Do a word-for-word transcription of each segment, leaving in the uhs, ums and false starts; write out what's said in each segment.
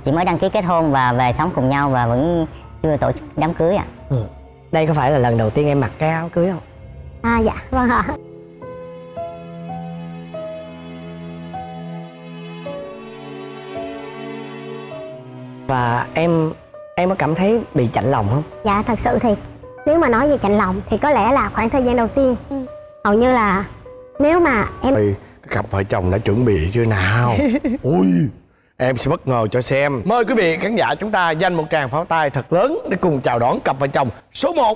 chỉ mới đăng ký kết hôn và về sống cùng nhau và vẫn chưa tổ chức đám cưới ạ. Ừ. Đây có phải là lần đầu tiên em mặc cái áo cưới không? À dạ vâng ạ. Và em em có cảm thấy bị chạnh lòng không? Dạ thật sự thì nếu mà nói về chạnh lòng thì có lẽ là khoảng thời gian đầu tiên. Ừ. Hầu như là nếu mà em... Ê, cặp vợ chồng đã chuẩn bị chưa nào? Ui, em sẽ bất ngờ cho xem. Mời quý vị khán giả chúng ta dành một tràng pháo tay thật lớn để cùng chào đón cặp vợ chồng số một.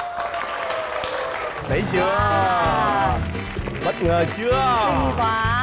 Thấy chưa? Bất ngờ chưa? Xinh quá.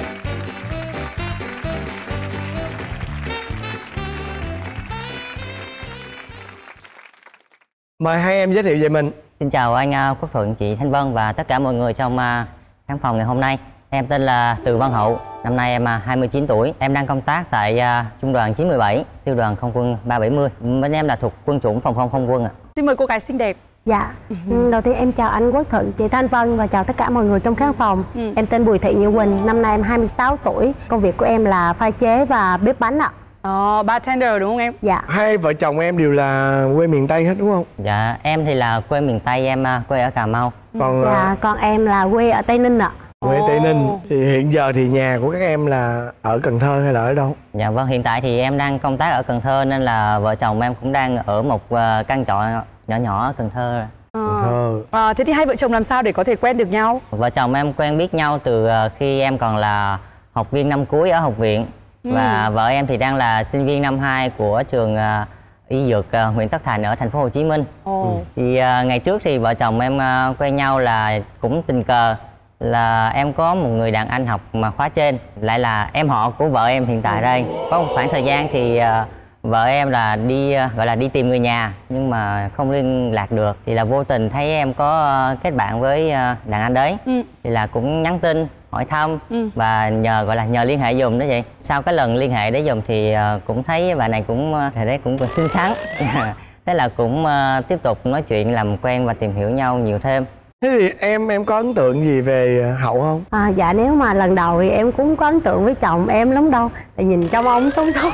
Mời hai em giới thiệu về mình. Xin chào anh uh, Quốc Thuận, chị Thanh Vân và tất cả mọi người trong uh, khán phòng ngày hôm nay. Em tên là Từ Văn Hậu, năm nay em uh, hai mươi chín tuổi. Em đang công tác tại uh, Trung đoàn chín một bảy, Sư đoàn Không quân ba bảy mươi. Bên em là thuộc quân chủng phòng không không quân ạ. Xin mời cô gái xinh đẹp. Dạ, ừ. Đầu tiên em chào anh Quốc Thuận, chị Thanh Vân và chào tất cả mọi người trong khán phòng. Ừ. Em tên Bùi Thị Như Quỳnh, năm nay em hai mươi sáu tuổi. Công việc của em là pha chế và bếp bánh ạ. Ồ, oh, bartender đúng không em? Dạ. Hai vợ chồng em đều là quê miền Tây hết đúng không? Dạ, em thì là quê miền Tây, em uh, quê ở Cà Mau. Còn dạ, uh, con em là quê ở Tây Ninh ạ. Quê Tây Ninh. Thì hiện giờ thì nhà của các em là ở Cần Thơ hay là ở đâu? Dạ vâng, hiện tại thì em đang công tác ở Cần Thơ nên là vợ chồng em cũng đang ở một uh, căn trọ nhỏ nhỏ ở Cần Thơ. Cần Thơ. À, thế thì hai vợ chồng làm sao để có thể quen được nhau? Vợ chồng em quen biết nhau từ uh, khi em còn là học viên năm cuối ở học viện. Ừ. Và vợ em thì đang là sinh viên năm hai của trường uh, y dược uh, huyện Tất Thành ở thành phố Hồ Chí Minh. Oh. Ừ. Thì uh, ngày trước thì vợ chồng em uh, quen nhau là cũng tình cờ là em có một người đàn anh học mà khóa trên, lại là em họ của vợ em hiện tại đây. Có một khoảng thời gian thì uh, vợ em là đi uh, gọi là đi tìm người nhà nhưng mà không liên lạc được, thì là vô tình thấy em có uh, kết bạn với uh, đàn anh đấy. Ừ. Thì là cũng nhắn tin hỏi thăm. Ừ. Và nhờ gọi là nhờ liên hệ dùm đó vậy. Sau cái lần liên hệ đấy dùm thì uh, cũng thấy bà này cũng thời đấy cũng còn xinh xắn. Thế là cũng uh, tiếp tục nói chuyện làm quen và tìm hiểu nhau nhiều thêm. Thế thì em em có ấn tượng gì về Hậu không? À, dạ nếu mà lần đầu thì em cũng có ấn tượng với chồng em lắm đâu. Tại nhìn trong ông xấu xấu.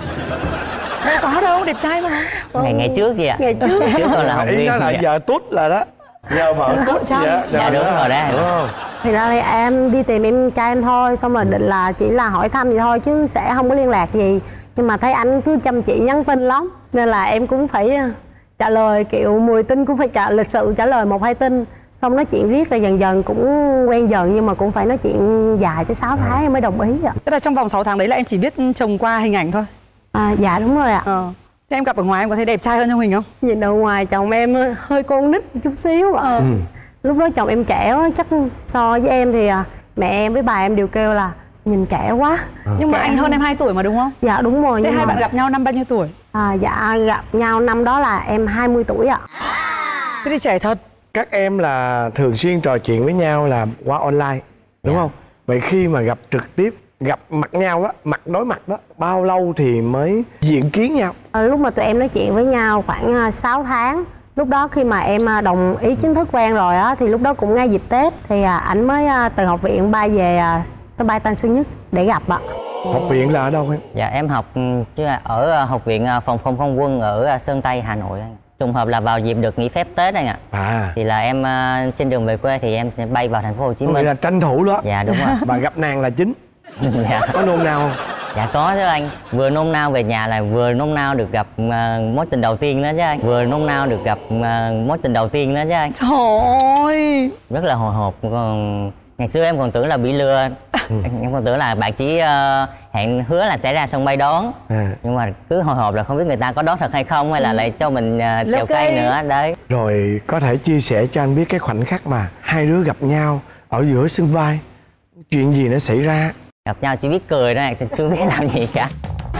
Có đâu, đẹp trai mà. Ngày ngày trước gì ạ? Ngày trước. Trước còn là học viên. Ý nó là giờ tút là đó. Giờ vợ tút dạ, dạ, dạ đúng rồi đó. Đúng không? Thì ra là em đi tìm em trai em thôi, xong rồi định là chỉ là hỏi thăm vậy thôi chứ sẽ không có liên lạc gì. Nhưng mà thấy anh cứ chăm chỉ nhắn tin lắm nên là em cũng phải trả lời kiểu mười tin cũng phải trả lịch sự trả lời một hai tin. Xong nói chuyện riết rồi dần dần cũng quen dần nhưng mà cũng phải nói chuyện dài tới sáu tháng em mới đồng ý ạ. Tức là trong vòng sáu tháng đấy là em chỉ biết chồng qua hình ảnh thôi? À, dạ đúng rồi ạ. Ờ. Thế em gặp ở ngoài em có thấy đẹp trai hơn trong hình không? Nhìn ở ngoài chồng em hơi con nít chút xíu ạ. Ừ. Lúc đó chồng em trẻ quá, chắc so với em thì mẹ em với bà em đều kêu là nhìn trẻ quá. À. Nhưng mà trẻ anh hơn em hai tuổi mà đúng không? Dạ đúng rồi. Thế hai mà... bạn gặp nhau năm bao nhiêu tuổi? À, dạ gặp nhau năm đó là em hai mươi tuổi ạ. Thế thì trẻ thật. Các em là thường xuyên trò chuyện với nhau là qua online đúng yeah. không? Vậy khi mà gặp trực tiếp, gặp mặt nhau đó, mặt đối mặt đó, bao lâu thì mới diện kiến nhau? À, lúc mà tụi em nói chuyện với nhau khoảng uh, sáu tháng. Lúc đó khi mà em uh, đồng ý chính thức quen rồi á, thì lúc đó cũng ngay dịp Tết thì uh, ảnh mới uh, từ học viện bay về uh, sân bay Tân Sơn Nhất để gặp ạ. Học viện là ở đâu em? Dạ em học ở học viện phòng không không quân ở Sơn Tây, Hà Nội. Trùng hợp là vào dịp được nghỉ phép Tết anh ạ. À. Thì là em uh, trên đường về quê thì em sẽ bay vào thành phố Hồ Chí Minh. Vậy là tranh thủ đó. Dạ đúng rồi. Bà gặp nàng là chính. Dạ. Có nôn nao không? Dạ có chứ anh. Vừa nôn nao về nhà là vừa nôn nao được gặp uh, mối tình đầu tiên đó chứ anh. Vừa nôn nao được gặp uh, mối tình đầu tiên đó chứ anh. Trời ơi. Rất là hồi hộp. Còn ngày xưa em còn tưởng là bị lừa. Ừ. Em còn tưởng là bạn chỉ uh, hẹn hứa là sẽ ra sân bay đón. À. Nhưng mà cứ hồi hộp là không biết người ta có đón thật hay không hay là ừ. lại cho mình uh, trèo cây nữa đấy. Rồi có thể chia sẻ cho anh biết cái khoảnh khắc mà hai đứa gặp nhau ở giữa sân bay, chuyện gì nó xảy ra? Gặp nhau chỉ biết cười đó, chưa biết làm gì cả.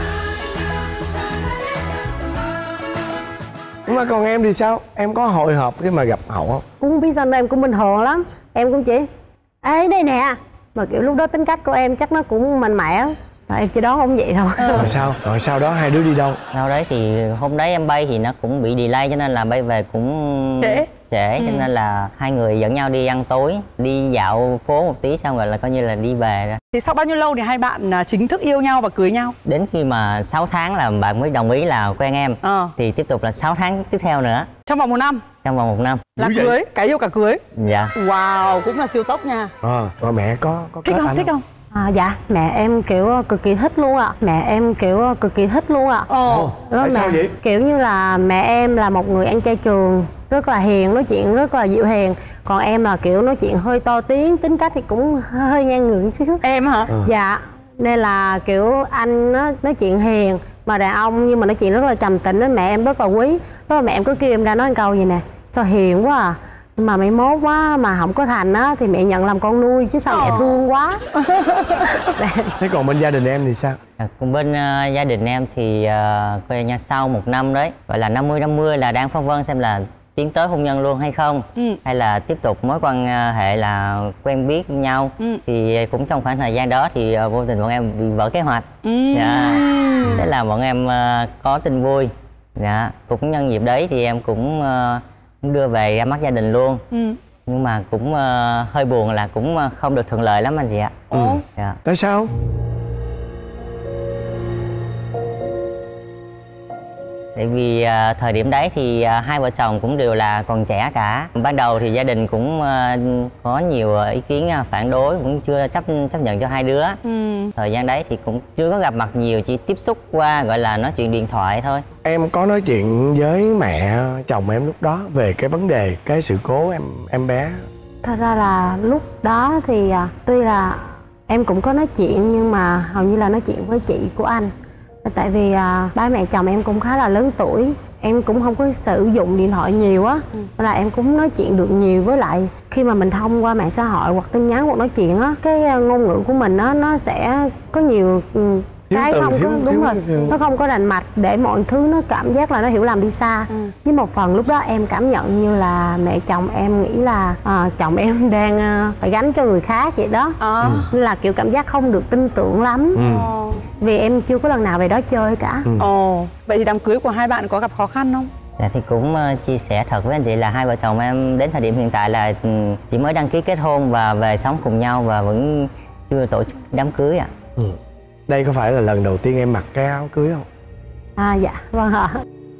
Nhưng mà còn em thì sao? Em có hồi hộp khi mà gặp Hậu không? Cũng không biết sao, em cũng bình thường lắm. Em cũng chỉ ê đây nè. Mà kiểu lúc đó tính cách của em chắc nó cũng mạnh mẽ lắm. Em chỉ đón ông vậy thôi. Ừ. Rồi sao? Rồi sau đó hai đứa đi đâu? Sau đấy thì hôm đấy em bay thì nó cũng bị delay cho nên là bay về cũng trễ trễ Ừ. cho nên là hai người dẫn nhau đi ăn tối, đi dạo phố một tí xong rồi là coi như là đi về rồi. Thì sau bao nhiêu lâu thì hai bạn à, chính thức yêu nhau và cưới nhau? Đến khi mà sáu tháng là bạn mới đồng ý là quen em. Ờ. Thì tiếp tục là sáu tháng tiếp theo nữa, Trong vòng một năm trong vòng một năm. là Dữ vậy? cưới, cái yêu cả cưới. Dạ. Wow, cũng là siêu tốc nha. À, và mẹ có có Thích kết không? anh Thích không? À, dạ mẹ em kiểu cực kỳ thích luôn ạ. Mẹ em kiểu cực kỳ thích luôn ạ. Ồ. Đó, Tại sao mẹ- vậy? Kiểu như là mẹ em là một người ăn chay trường, rất là hiền, nói chuyện rất là dịu hiền. Còn em là kiểu nói chuyện hơi to tiếng, tính cách thì cũng hơi ngang ngược xíu. Em hả? Ừ. Dạ, nên là kiểu anh nó nói chuyện hiền mà đàn ông nhưng mà nói chuyện rất là trầm tĩnh, mẹ em rất là quý. Đó là mẹ em cứ kêu em ra nói một câu gì nè: sao hiền quá à, mà mày mốt quá mà không có thành á thì mẹ nhận làm con nuôi chứ sao mẹ Ờ. thương quá. Thế còn bên gia đình em thì sao? À, còn bên ờ, gia đình em thì uh, coi nha, sau một năm đấy gọi là năm mươi năm mươi là đang phân vân xem là tiến tới hôn nhân luôn hay không, Ừ. hay là tiếp tục mối quan hệ là quen biết nhau. Ừ. Thì cũng trong khoảng thời gian đó thì ờ, vô tình bọn em bị vỡ kế hoạch. Ừ. Dạ. Thế là bọn em ờ, có tin vui. Dạ. Cũng nhân dịp đấy thì em cũng ờ, cũng đưa về ra mắt gia đình luôn. Ừ. Nhưng mà cũng ờ, hơi buồn là cũng ờ, không được thuận lợi lắm anh chị ạ. Ồ. Dạ. Tại sao? Tại vì à, thời điểm đấy thì à, hai vợ chồng cũng đều là còn trẻ cả. Ban đầu thì gia đình cũng à, có nhiều à, ý kiến à, phản đối, cũng chưa chấp chấp nhận cho hai đứa. Ừ. Thời gian đấy thì cũng chưa có gặp mặt nhiều, chỉ tiếp xúc qua gọi là nói chuyện điện thoại thôi. Em có nói chuyện với mẹ chồng em lúc đó về cái vấn đề cái sự cố em em bé? Thật ra là lúc đó thì à, tuy là em cũng có nói chuyện nhưng mà hầu như là nói chuyện với chị của anh. Tại vì à, ba mẹ chồng em cũng khá là lớn tuổi, em cũng không có sử dụng điện thoại nhiều á, nên là em cũng nói chuyện được nhiều. Với lại khi mà mình thông qua mạng xã hội hoặc tin nhắn hoặc nói chuyện á, cái à, ngôn ngữ của mình á nó sẽ có nhiều ừ, Thiếu cái từ, không thiếu- có đúng thiếu- rồi, thiếu- nó không có rành mạch để mọi thứ nó cảm giác là nó hiểu lầm đi xa. Với một phần lúc đó em cảm nhận như là mẹ chồng em nghĩ là à, chồng em đang à, phải gánh cho người khác vậy đó. À. Nên là kiểu cảm giác không được tin tưởng lắm. Ừ. Ồ. Vì em chưa có lần nào về đó chơi cả. Ồ. Vậy thì đám cưới của hai bạn có gặp khó khăn không? Dạ, thì cũng ờ, chia sẻ thật với anh chị là hai vợ chồng em đến thời điểm hiện tại là ừ, chỉ mới đăng ký kết hôn và về sống cùng nhau và vẫn chưa tổ chức đám cưới ạ. Ừ. Đây có phải là lần đầu tiên em mặc cái áo cưới không? À dạ, vâng ạ.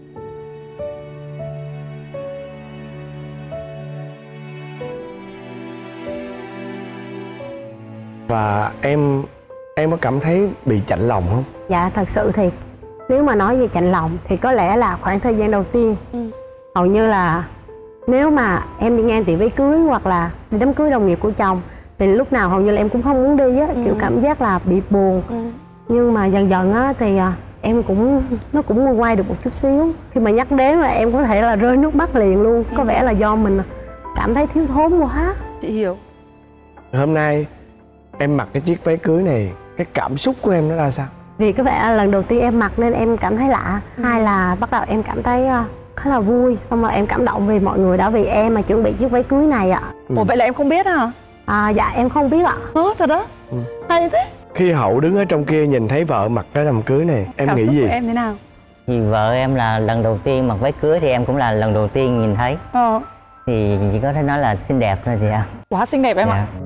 Và em em có cảm thấy bị chạnh lòng không? Dạ thật sự thì nếu mà nói về chạnh lòng thì có lẽ là khoảng thời gian đầu tiên. Ừ. Hầu như là nếu mà em đi ngang tiệm váy cưới hoặc là đi đám cưới đồng nghiệp của chồng thì lúc nào hầu như là em cũng không muốn đi á, kiểu cảm giác là bị buồn. Ừ. Nhưng mà dần dần á thì à, em cũng nó cũng nguôi ngoai được một chút xíu. Khi mà nhắc đến là em có thể là rơi nước mắt liền luôn. Có vẻ là do mình cảm thấy thiếu thốn quá. Chị hiểu. Hôm nay em mặc cái chiếc váy cưới này, cái cảm xúc của em nó ra sao? Vì có vẻ là lần đầu tiên em mặc nên em cảm thấy lạ. Hai là bắt đầu em cảm thấy à, khá là vui. Xong rồi em cảm động vì mọi người đã vì em mà chuẩn bị chiếc váy cưới này ạ. Ồ, vậy là em không biết hả? À, dạ em không biết ạ. Ơ, thật đó? Ừ. Hay thế. Khi Hậu đứng ở trong kia nhìn thấy vợ mặc cái đám cưới này, em Cảm nghĩ xúc gì? của em thế nào? Vì vợ em là lần đầu tiên mặc váy cưới thì em cũng là lần đầu tiên nhìn thấy. Ờ. Thì chỉ có thể nói là xinh đẹp thôi chị ạ. Quá xinh đẹp em ạ. Dạ.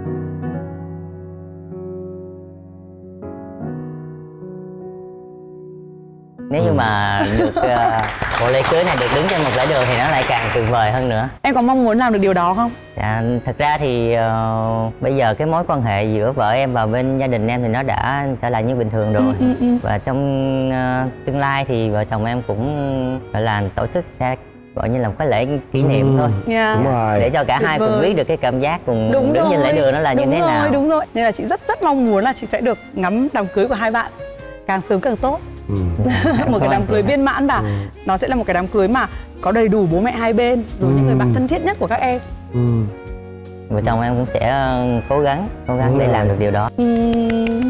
Nếu như mà được uh, bộ lễ cưới này được đứng trên một lễ đường thì nó lại càng tuyệt vời hơn nữa. Em có mong muốn làm được điều đó không? Dạ, thật ra thì uh, bây giờ cái mối quan hệ giữa vợ em và bên gia đình em thì nó đã trở lại như bình thường rồi. Ừ, ừ, ừ. Và trong uh, tương lai thì vợ chồng em cũng gọi là tổ chức sẽ gọi như là một cái lễ kỷ niệm Ừ. thôi. Yeah. Đúng rồi. Để cho cả Tuyệt hai vời. cùng biết được cái cảm giác cùng Đúng đứng rồi. trên lễ đường nó là Đúng như thế rồi, nào. Đúng rồi, nên là chị rất rất mong muốn là chị sẽ được ngắm đám cưới của hai bạn càng sớm càng tốt. Ừ. Một cái đám cưới viên mãn và Ừ. nó sẽ là một cái đám cưới mà có đầy đủ bố mẹ hai bên rồi những người Ừ. bạn thân thiết nhất của các em. Ừ. Vợ chồng em cũng sẽ ờ, cố gắng cố gắng Đúng để rồi. làm được điều đó. Uhm,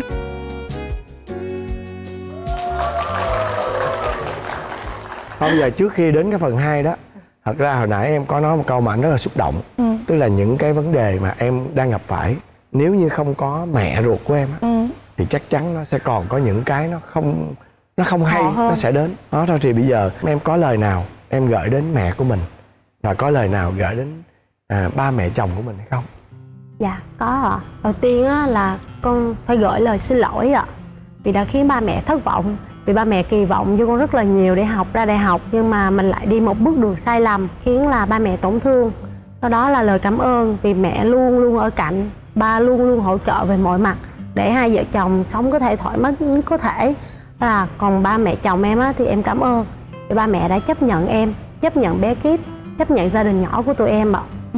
Thôi bây giờ trước khi đến cái phần hai đó, thật ra hồi nãy em có nói một câu mà anh rất là xúc động. Ừ. Tức là những cái vấn đề mà em đang gặp phải, nếu như không có mẹ ruột của em á, ừ. thì chắc chắn nó sẽ còn có những cái nó không nó không hay Khó hơn. nó sẽ đến đó thôi. Thì bây giờ em có lời nào em gửi đến mẹ của mình Và có lời nào gửi đến à, ba mẹ chồng của mình hay không? Dạ có ạ. Đầu tiên á, là con phải gửi lời xin lỗi ạ. Vì đã khiến ba mẹ thất vọng. Vì ba mẹ kỳ vọng cho con rất là nhiều để học ra đại học, nhưng mà mình lại đi một bước đường sai lầm khiến là ba mẹ tổn thương. Sau đó là lời cảm ơn vì mẹ luôn luôn ở cạnh, ba luôn luôn hỗ trợ về mọi mặt để hai vợ chồng sống có thể thoải mái nhất có thể. Là còn ba mẹ chồng em á, thì em cảm ơn vì ba mẹ đã chấp nhận em, chấp nhận bé Kid, chấp nhận gia đình nhỏ của tụi em ạ. Ừ.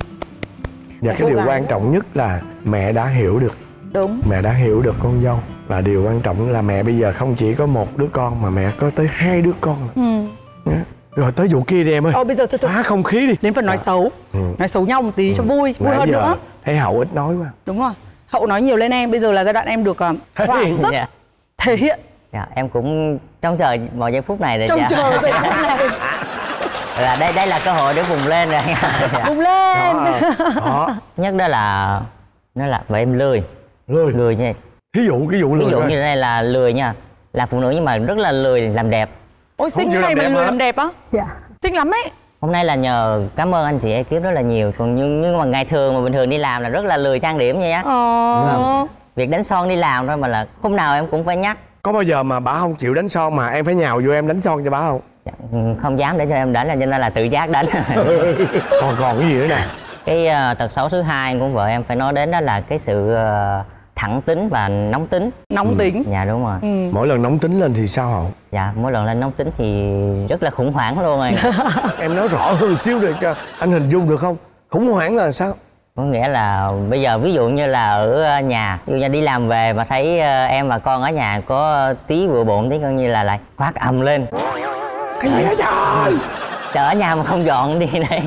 Và cái điều quan trọng nhất là mẹ đã hiểu được. Đúng. Mẹ đã hiểu được con dâu. Và điều quan trọng là mẹ bây giờ không chỉ có một đứa con mà mẹ có tới hai đứa con. Ừ. Rồi tới vụ kia đi em ơi. Ồ, bây giờ tôi, tôi... phá không khí đi. Đến phần nói xấu. Ừ. Nói xấu nhau một tí cho vui, vui Nãy hơn giờ nữa. thấy Hậu ít nói quá. Đúng rồi. Hậu nói nhiều lên em, bây giờ là giai đoạn em được uh, thỏa sức, Dạ. thể hiện. Dạ, em cũng trông chờ vào giây phút này rồi. Trông dạ. chờ giây phút này. Là đây đây là cơ hội để vùng lên rồi. Dạ. Bùng lên. Đó, đó. Nhất đó là nó là vậy em lười Lười. lười nha. Ví dụ cái vụ lười Ví dụ coi. như đây là lười nha, là phụ nữ nhưng mà rất là lười làm đẹp. Ôi xinh Không như chịu này làm mà đẹp lười hả? làm đẹp á. Dạ. Xinh lắm ấy. Hôm nay là nhờ cảm ơn anh chị ekip rất là nhiều, còn nhưng, nhưng mà ngày thường mà bình thường đi làm là rất là lười trang điểm vậy á. Ờ. Việc đánh son đi làm thôi mà là hôm nào em cũng phải nhắc. Có bao giờ mà bà không chịu đánh son mà em phải nhào vô em đánh son cho bà không? Dạ, không dám để cho em đánh, là cho nên là tự giác đánh. Còn còn cái gì nữa nè? Cái uh, tật xấu thứ hai của vợ em phải nói đến đó là cái sự uh, thẳng tính và nóng tính. Nóng tính. Dạ đúng rồi. Ừ. Mỗi lần nóng tính lên thì sao Hậu? Dạ mỗi lần lên nóng tính thì rất là khủng hoảng luôn rồi. Em nói rõ hơn xíu để cho anh hình dung được không? Khủng hoảng là sao? Có nghĩa là bây giờ ví dụ như là ở nhà, ví dụ như đi làm về mà thấy uh, em và con ở nhà có tí bừa bộn tí coi như là lại quát ầm lên. Cái gì hả trời? Chờ ở nhà mà không dọn đi đây.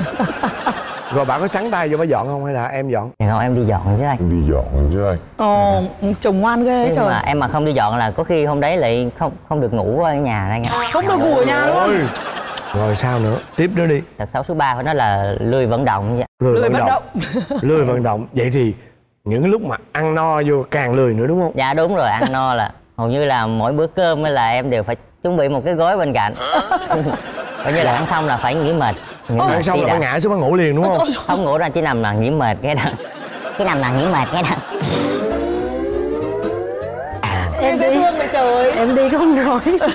Rồi bà có sắn tay vô bà dọn không hay là em dọn? Thì không, em đi dọn chứ anh. Đi dọn chứ anh. Ồ, chồng ngoan ghê Nhưng trời. mà em mà không đi dọn là có khi hôm đấy lại không không được ngủ ở nhà đây nha. Không được ngủ ở nhà luôn. Ôi. Rồi sao nữa? Tiếp nữa đi. Tật xấu số ba của nó là lười vận động vậy. Lười vận động. Lười vận động. Vậy thì những lúc mà ăn no vô càng lười nữa đúng không? Dạ đúng rồi, ăn no là hầu như là mỗi bữa cơm là em đều phải chuẩn bị một cái gối bên cạnh. Coi như là ăn xong là phải nghỉ mệt. Nghỉ mệt Ăn xong tí là bà đã. ngã xuống bà ngủ liền đúng không? Không ngủ ra chỉ nằm là nghỉ mệt cái đó. Chỉ nằm là nghỉ mệt cái đó. Em dễ thương vậy trời. Em đi không nổi.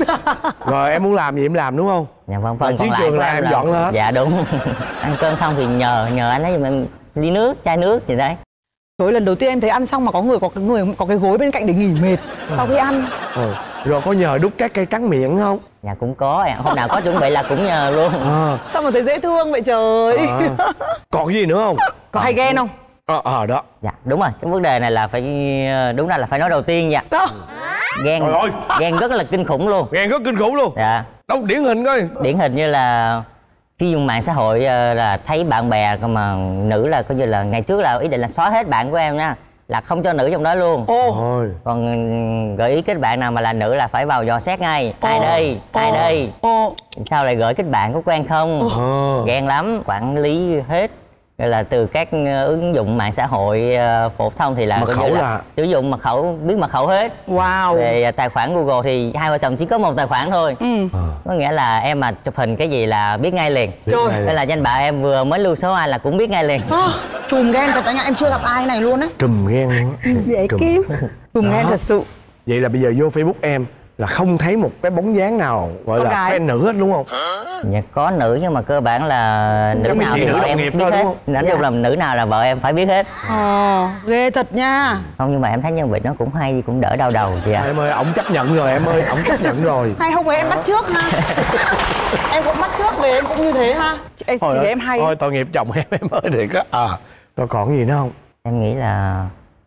Rồi em muốn làm gì em làm đúng không? Dạ vâng, Rồi phần chiến còn lại trường của là em dọn hết. Dạ đúng. Ăn cơm xong thì nhờ nhờ anh ấy giùm em ly nước, chai nước gì đấy. Trời ơi, lần đầu tiên em thấy ăn xong mà có người có cái người có cái gối bên cạnh để nghỉ mệt sau khi ăn. Ừ. Rồi có nhờ đút trái cây trắng miệng không? Dạ cũng có, em hôm nào có chuẩn bị là cũng nhờ luôn. À, Sao mà thấy dễ thương vậy trời. à. Còn cái gì nữa không? Có hay ghen không? Ờ à, à, đó. Dạ đúng rồi, cái vấn đề này là phải đúng ra là phải nói đầu tiên nha. Đó. Ghen, Trời ơi. ghen rất là kinh khủng luôn. Ghen rất kinh khủng luôn. Dạ. Đâu điển hình coi. Điển hình như là khi dùng mạng xã hội ờ, là thấy bạn bè mà nữ là coi như là ngày trước là ý định là xóa hết bạn của em nha, là không cho nữ trong đó luôn. Ồ. Ôi. Còn gợi ý kết bạn nào mà là nữ là phải vào dò xét ngay. Ai Ồ. đây, ai Ồ. đây, Ồ. sao lại gửi kết bạn, có quen không? Ờ. Ghen lắm, quản lý hết. Rồi là từ các ờ, ứng dụng mạng xã hội ờ, phổ thông thì là Mật coi khẩu như là- sử dụng mật khẩu, biết mật khẩu hết. Wow. Về ờ, tài khoản Google thì hai vợ chồng chỉ có một tài khoản thôi. Ừ. Có nghĩa là em mà chụp hình cái gì là biết ngay liền. Trời. Đây là danh bạ em vừa mới lưu số ai là cũng biết ngay liền. À, chùm ghen thật anh ạ, em chưa gặp ai này luôn ấy. Trùm ghen luôn á. Dễ Trùm. kiếm. Chùm Đó. ghen thật sự. Vậy là bây giờ vô Facebook em là không thấy một cái bóng dáng nào gọi Con là gái. fan nữ hết đúng không? Dạ, có nữ nhưng mà cơ bản là nữ Giống như nào chị thì nữ vợ đồng em nghiệp biết thôi, hết. đúng không? Nói chung là nữ nào là vợ em phải biết hết. Ờ, ghê thật nha. Không, nhưng mà em thấy nhân vật nó cũng hay, cũng đỡ đau đầu chị ạ. Em ơi, ổng chấp nhận rồi em ơi, ổng chấp nhận rồi. Hay không phải em bắt trước ha. Em cũng bắt trước về em cũng như thế ha. Chị, chị Thôi, em hay. thôi tội nghiệp chồng em em ơi thiệt á. À, rồi còn gì nữa không? Em nghĩ là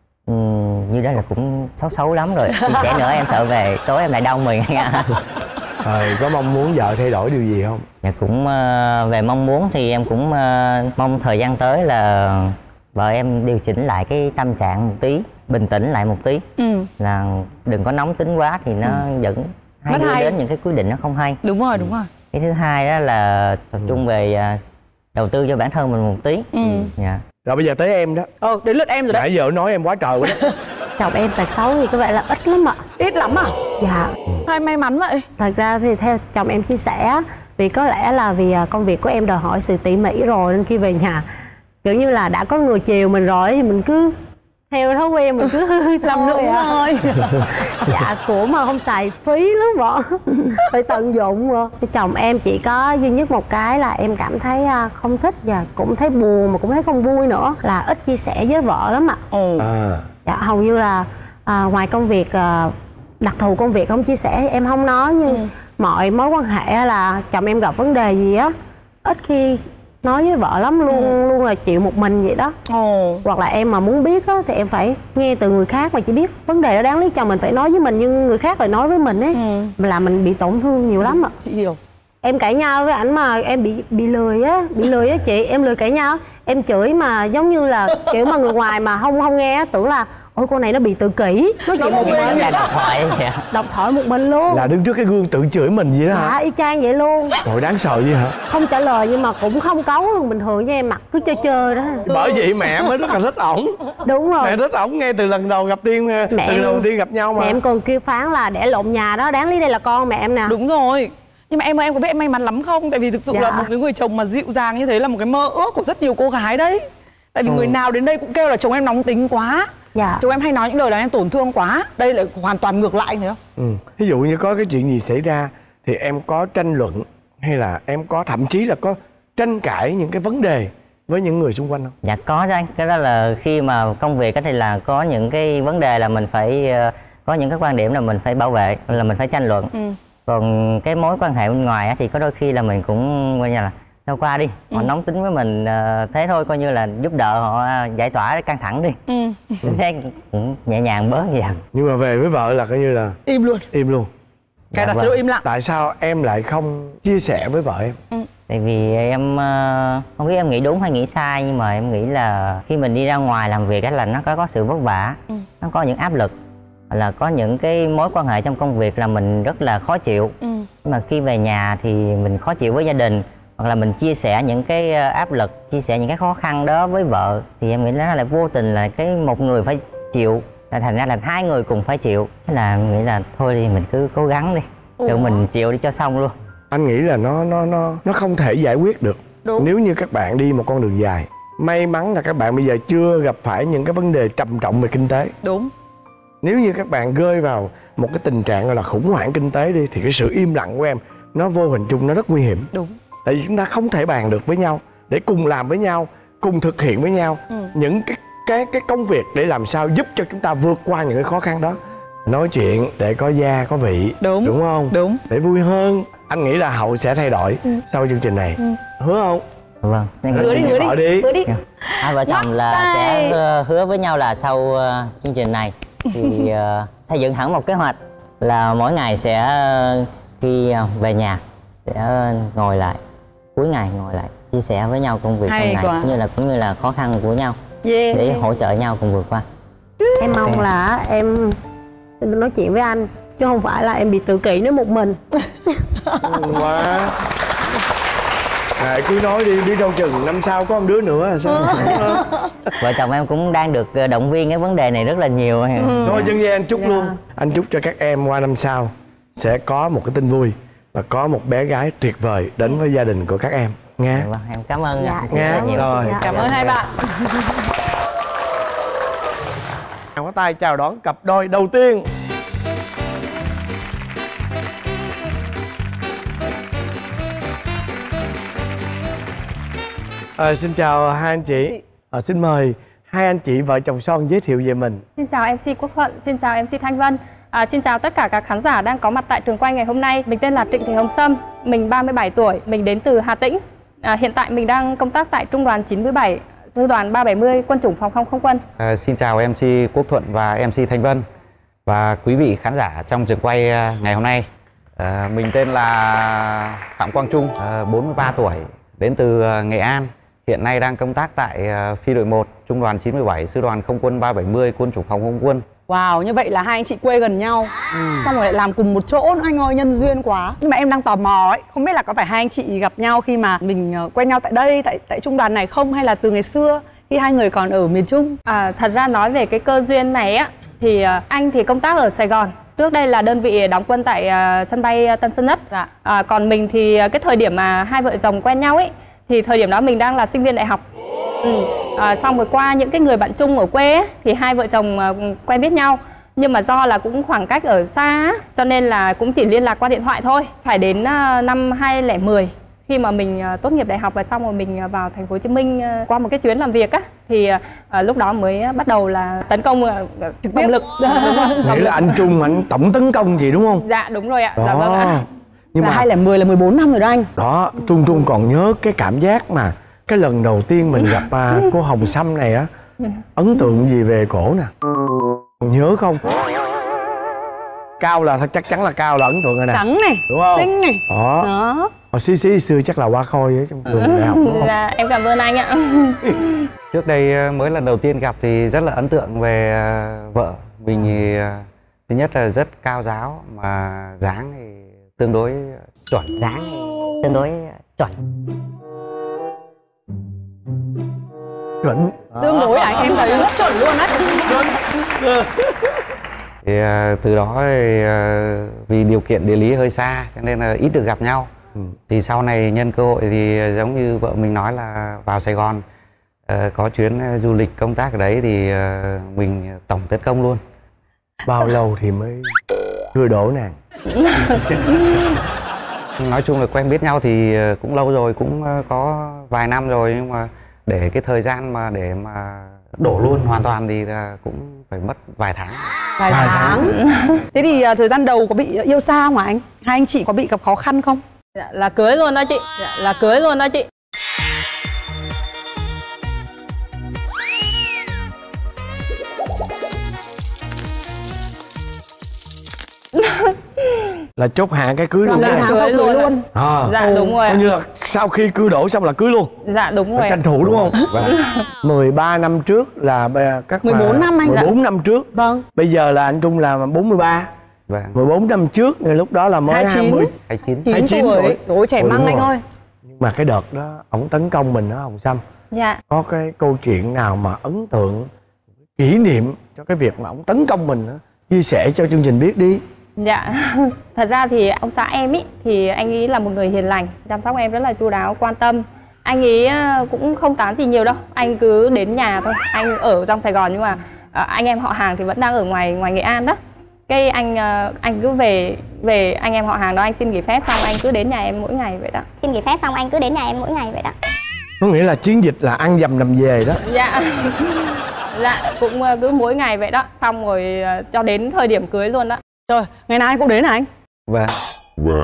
ừm, như đó là cũng xấu xấu lắm rồi. Chia sẻ nữa em sợ về tối em lại đau mình nha. Rồi có mong muốn vợ thay đổi điều gì không? Dạ cũng ờ, về mong muốn thì em cũng ờ, mong thời gian tới là vợ em điều chỉnh lại cái tâm trạng một tí, bình tĩnh lại một tí, Ừ. là đừng có nóng tính quá thì nó dẫn hai Mất đưa hay. đến những cái quyết định nó không hay. Đúng rồi, đúng rồi. Cái thứ hai đó là tập trung về ờ, đầu tư cho bản thân mình một tí. Ừ. Dạ. Rồi bây giờ tới em đó. Ờ, đến lượt em rồi đấy. Nãy giờ nói em quá trời quá đó. Chồng em tật xấu thì có vẻ là ít lắm ạ. Ít lắm à? Dạ. Sao em may mắn vậy? Thật ra thì theo chồng em chia sẻ Vì có lẽ là vì công việc của em đòi hỏi sự tỉ mỉ rồi, nên khi về nhà kiểu như là đã có người chiều mình rồi thì mình cứ theo thói quen mình cứ làm nũng thôi. Dạ, của mà không xài phí lắm vợ. Phải tận dụng mà. Chồng em chỉ có duy nhất một cái là em cảm thấy không thích và cũng thấy buồn mà cũng thấy không vui nữa, là ít chia sẻ với vợ lắm ạ. Ồ. À. Dạ, hầu như là à, ngoài công việc à, đặc thù công việc không chia sẻ em không nói, nhưng ừ. mọi mối quan hệ là chồng em gặp vấn đề gì á ít khi nói với vợ lắm, luôn ừ. luôn là chịu một mình vậy đó. Ồ. Hoặc là em mà muốn biết á thì em phải nghe từ người khác mà chỉ biết vấn đề đó đáng lý chồng mình phải nói với mình, nhưng người khác lại nói với mình ấy, ừ. là mình bị tổn thương nhiều lắm ạ. Chị hiểu. Em cãi nhau với ảnh mà em bị bị lười á, bị lười á chị, em lười cãi nhau, em chửi mà giống như là kiểu mà người ngoài mà không không nghe tưởng là ôi cô này nó bị tự kỷ, nói chuyện một mình, là độc thoại vậy. độc thoại một mình luôn, là đứng trước cái gương tự chửi mình vậy đó hả? Dạ, y chang vậy luôn. Trời, đáng sợ vậy hả? Không trả lời nhưng mà cũng không cấu luôn, bình thường với em, mặt cứ chơi chơi đó. Bởi vậy mẹ mới rất là thích ổng. Đúng rồi, mẹ thích ổng ngay từ lần đầu gặp tiên, mẹ từ em, đầu tiên gặp nhau mà. Mẹ em còn kêu phán là để lộn nhà đó, đáng lý đây là con mẹ em nè. Đúng rồi. Nhưng mà em ơi, em có biết em may mắn lắm không? Tại vì thực sự dạ. là một cái người chồng mà dịu dàng như thế là một cái mơ ước của rất nhiều cô gái đấy. Tại vì ừ. người nào đến đây cũng kêu là chồng em nóng tính quá, dạ. chồng em hay nói những lời làm em tổn thương quá. Đây lại hoàn toàn ngược lại nữa. Ừ. Ví dụ như có cái chuyện gì xảy ra thì em có tranh luận hay là em có thậm chí là có tranh cãi những cái vấn đề với những người xung quanh không? Dạ có chứ anh. Cái đó là khi mà công việc thì là có những cái vấn đề là mình phải có những cái quan điểm là mình phải bảo vệ, là mình phải tranh luận. Ừ. Còn cái mối quan hệ bên ngoài thì có đôi khi là mình cũng coi như là đâu qua đi, họ ừ. nóng tính với mình thế thôi, coi như là giúp đỡ họ giải tỏa căng thẳng đi. Ừ. Thế cũng nhẹ nhàng bớt dần. Nhưng mà về với vợ là coi như là im luôn. Im luôn. Cái đặt chế độ im lặng. Tại sao em lại không chia sẻ với vợ em? Ừ. Tại vì em không biết em nghĩ đúng hay nghĩ sai, nhưng mà em nghĩ là khi mình đi ra ngoài làm việc là nó có có sự vất vả, ừ. nó có những áp lực, là có những cái mối quan hệ trong công việc là mình rất là khó chịu. Ừ. Nhưng mà khi về nhà thì mình khó chịu với gia đình, hoặc là mình chia sẻ những cái áp lực, chia sẻ những cái khó khăn đó với vợ, thì em nghĩ nó lại vô tình là cái một người phải chịu, là thành ra là hai người cùng phải chịu. Thế là em nghĩ là thôi đi, mình cứ cố gắng đi, tự mình chịu đi cho xong luôn. Anh nghĩ là nó nó nó nó không thể giải quyết được. Đúng. Nếu như các bạn đi một con đường dài. May mắn là các bạn bây giờ chưa gặp phải những cái vấn đề trầm trọng về kinh tế. Đúng. Nếu như các bạn rơi vào một cái tình trạng gọi là khủng hoảng kinh tế đi, thì cái sự im lặng của em nó vô hình chung nó rất nguy hiểm. Đúng. Tại vì chúng ta không thể bàn được với nhau để cùng làm với nhau, cùng thực hiện với nhau ừ. những cái cái cái công việc để làm sao giúp cho chúng ta vượt qua những cái khó khăn đó. Nói chuyện để có da có vị. Đúng. Đúng không? Đúng. Để vui hơn. Anh nghĩ là Hậu sẽ thay đổi ừ. sau chương trình này. Ừ. Hứa không? Vâng. Hứa đi, hứa đi. đi. Hứa đi. Hai vợ chồng là sẽ hứa với nhau là sau uh, chương trình này thì uh, xây dựng hẳn một kế hoạch là mỗi ngày sẽ uh, khi uh, về nhà sẽ uh, ngồi lại, cuối ngày ngồi lại chia sẻ với nhau công việc trong ngày, cũng như là cũng như là khó khăn của nhau, yeah. để hỗ trợ nhau cùng vượt qua. Em mong okay. là em nói chuyện với anh chứ không phải là em bị tự kỷ nếu một mình. Quá. Này, cứ nói đi, đi đâu chừng năm sau có một đứa nữa là sao? Vợ chồng em cũng đang được động viên cái vấn đề này rất là nhiều. Ừ. Thôi chân với anh chúc yeah. luôn. Anh chúc cho các em qua năm sau sẽ có một cái tin vui và có một bé gái tuyệt vời đến với gia đình của các em. Nghe. Dạ, vâng, em cảm ơn dạ, rất là nhiều. Rồi. Dạ. Cảm ơn hai bạn. Có tay chào đón cặp đôi đầu tiên. À, xin chào hai anh chị. À, xin mời hai anh chị vợ chồng son giới thiệu về mình. Xin chào em xê Quốc Thuận, xin chào em xê Thanh Vân. À, xin chào tất cả các khán giả đang có mặt tại trường quay ngày hôm nay. Mình tên là Trịnh Thị Hồng Sâm, mình ba mươi bảy tuổi, mình đến từ Hà Tĩnh. À, hiện tại mình đang công tác tại Trung đoàn chín mươi bảy, Sư đoàn ba bảy mươi, Quân chủng Phòng không không quân. À, xin chào em xê Quốc Thuận và em xê Thanh Vân và quý vị khán giả trong trường quay ngày hôm nay. À, mình tên là Phạm Quang Trung, à, bốn mươi ba tuổi, đến từ Nghệ An. Hiện nay đang công tác tại phi đội một, Trung đoàn chín mươi bảy, Sư đoàn Không quân ba bảy mươi, Quân chủng Phòng không quân. Wow, như vậy là hai anh chị quê gần nhau, ừ. xong rồi lại làm cùng một chỗ nữa anh ơi, nhân duyên quá. Nhưng mà em đang tò mò ấy, không biết là có phải hai anh chị gặp nhau khi mà mình quen nhau tại đây, tại tại trung đoàn này không, hay là từ ngày xưa khi hai người còn ở miền Trung? À, thật ra nói về cái cơ duyên này á, thì anh thì công tác ở Sài Gòn, Trước đây là đơn vị đóng quân tại uh, sân bay Tân Sơn Nhất. Dạ. À, còn mình thì cái thời điểm mà hai vợ chồng quen nhau ấy thì thời điểm đó mình đang là sinh viên đại học. Ừ. À, xong rồi qua những cái người bạn chung ở quê ấy, thì hai vợ chồng uh, quen biết nhau. Nhưng mà do là cũng khoảng cách ở xa cho nên là cũng chỉ liên lạc qua điện thoại thôi. Phải đến uh, năm hai không một không khi mà mình uh, tốt nghiệp đại học và xong rồi mình uh, vào thành phố Hồ Chí Minh uh, qua một cái chuyến làm việc á thì uh, lúc đó mới bắt đầu là tấn công uh, trực tiếp lực. Nghĩa là anh Trung anh tổng tấn công gì đúng không? Dạ đúng rồi ạ. Đó. Dạ vâng ạ. Nhưng là mà hai không một không là mười bốn năm rồi đó anh. Đó, Trung Trung còn nhớ cái cảm giác mà cái lần đầu tiên mình gặp à, cô Hồng Sâm này á, ấn tượng gì về cổ nè? Còn nhớ không? Cao là chắc chắn là Cao là ấn tượng rồi nè. Trắng này, đúng không? xinh này. Đó. Đó. Hồi xí xí xưa chắc là hoa khôi ở trong trường đại học đúng không? Dạ em cảm ơn anh ạ. Trước đây mới lần đầu tiên gặp thì rất là ấn tượng về vợ mình. Thì thứ nhất là rất cao ráo mà dáng thì tương đối chuẩn. Dáng thì tương đối chuẩn. Chuẩn. Tương đối anh em thấy rất chuẩn luôn á. Thì từ đó thì, vì điều kiện địa lý hơi xa cho nên là ít được gặp nhau. Ừ. Thì sau này nhân cơ hội thì giống như vợ mình nói là vào Sài Gòn uh, có chuyến du lịch công tác ở đấy thì uh, mình tổng tấn công luôn. Bao lâu thì mới cưa đổ nàng? Nói chung là quen biết nhau thì cũng lâu rồi, cũng có vài năm rồi, nhưng mà để cái thời gian mà để mà đổ luôn hoàn toàn thì là cũng phải mất vài tháng. Vài, vài tháng. tháng. Thế thì uh, thời gian đầu có bị yêu xa không hả anh? Hai anh chị có bị gặp khó khăn không? Dạ, là cưới luôn đó chị. Dạ, là cưới luôn đó chị. Là chốt hạ cái cưới luôn. Là tháng sau cưới luôn. À. Dạ đúng rồi. Coi như là sau khi cưới đổ xong là cưới luôn. Dạ đúng rồi. Tranh thủ đúng không? Vâng. mười ba năm trước là các mười bốn năm anh. mười bốn năm trước. Vâng. Bây giờ là anh Trung là bốn mươi ba. Vâng. mười bốn năm trước thì lúc đó là mới hai mươi. hai mươi chín. hai mươi chín tuổi. Ôi trẻ măng anh ơi. Nhưng mà cái đợt đó ổng tấn công mình đó Hồng Sâm. Dạ. Có cái câu chuyện nào mà ấn tượng, kỷ niệm cho cái việc mà ổng tấn công mình đó, chia sẻ cho chương trình biết đi. Dạ, thật ra thì ông xã em ý thì anh ấy là một người hiền lành, chăm sóc em rất là chu đáo, quan tâm. Anh ấy cũng không tán gì nhiều đâu, anh cứ đến nhà thôi. Anh ở trong Sài Gòn nhưng mà anh em họ hàng thì vẫn đang ở ngoài ngoài Nghệ An đó. Cái anh anh cứ về về anh em họ hàng đó, anh xin nghỉ phép xong anh cứ đến nhà em mỗi ngày vậy đó. Xin nghỉ phép xong anh cứ đến nhà em mỗi ngày vậy đó. Có nghĩa là chiến dịch là ăn dầm nằm về đó. Dạ. Dạ, cũng cứ mỗi ngày vậy đó, xong rồi cho đến thời điểm cưới luôn đó. Rồi, ngày nào anh cũng đến hả anh? Vâng. Vâng.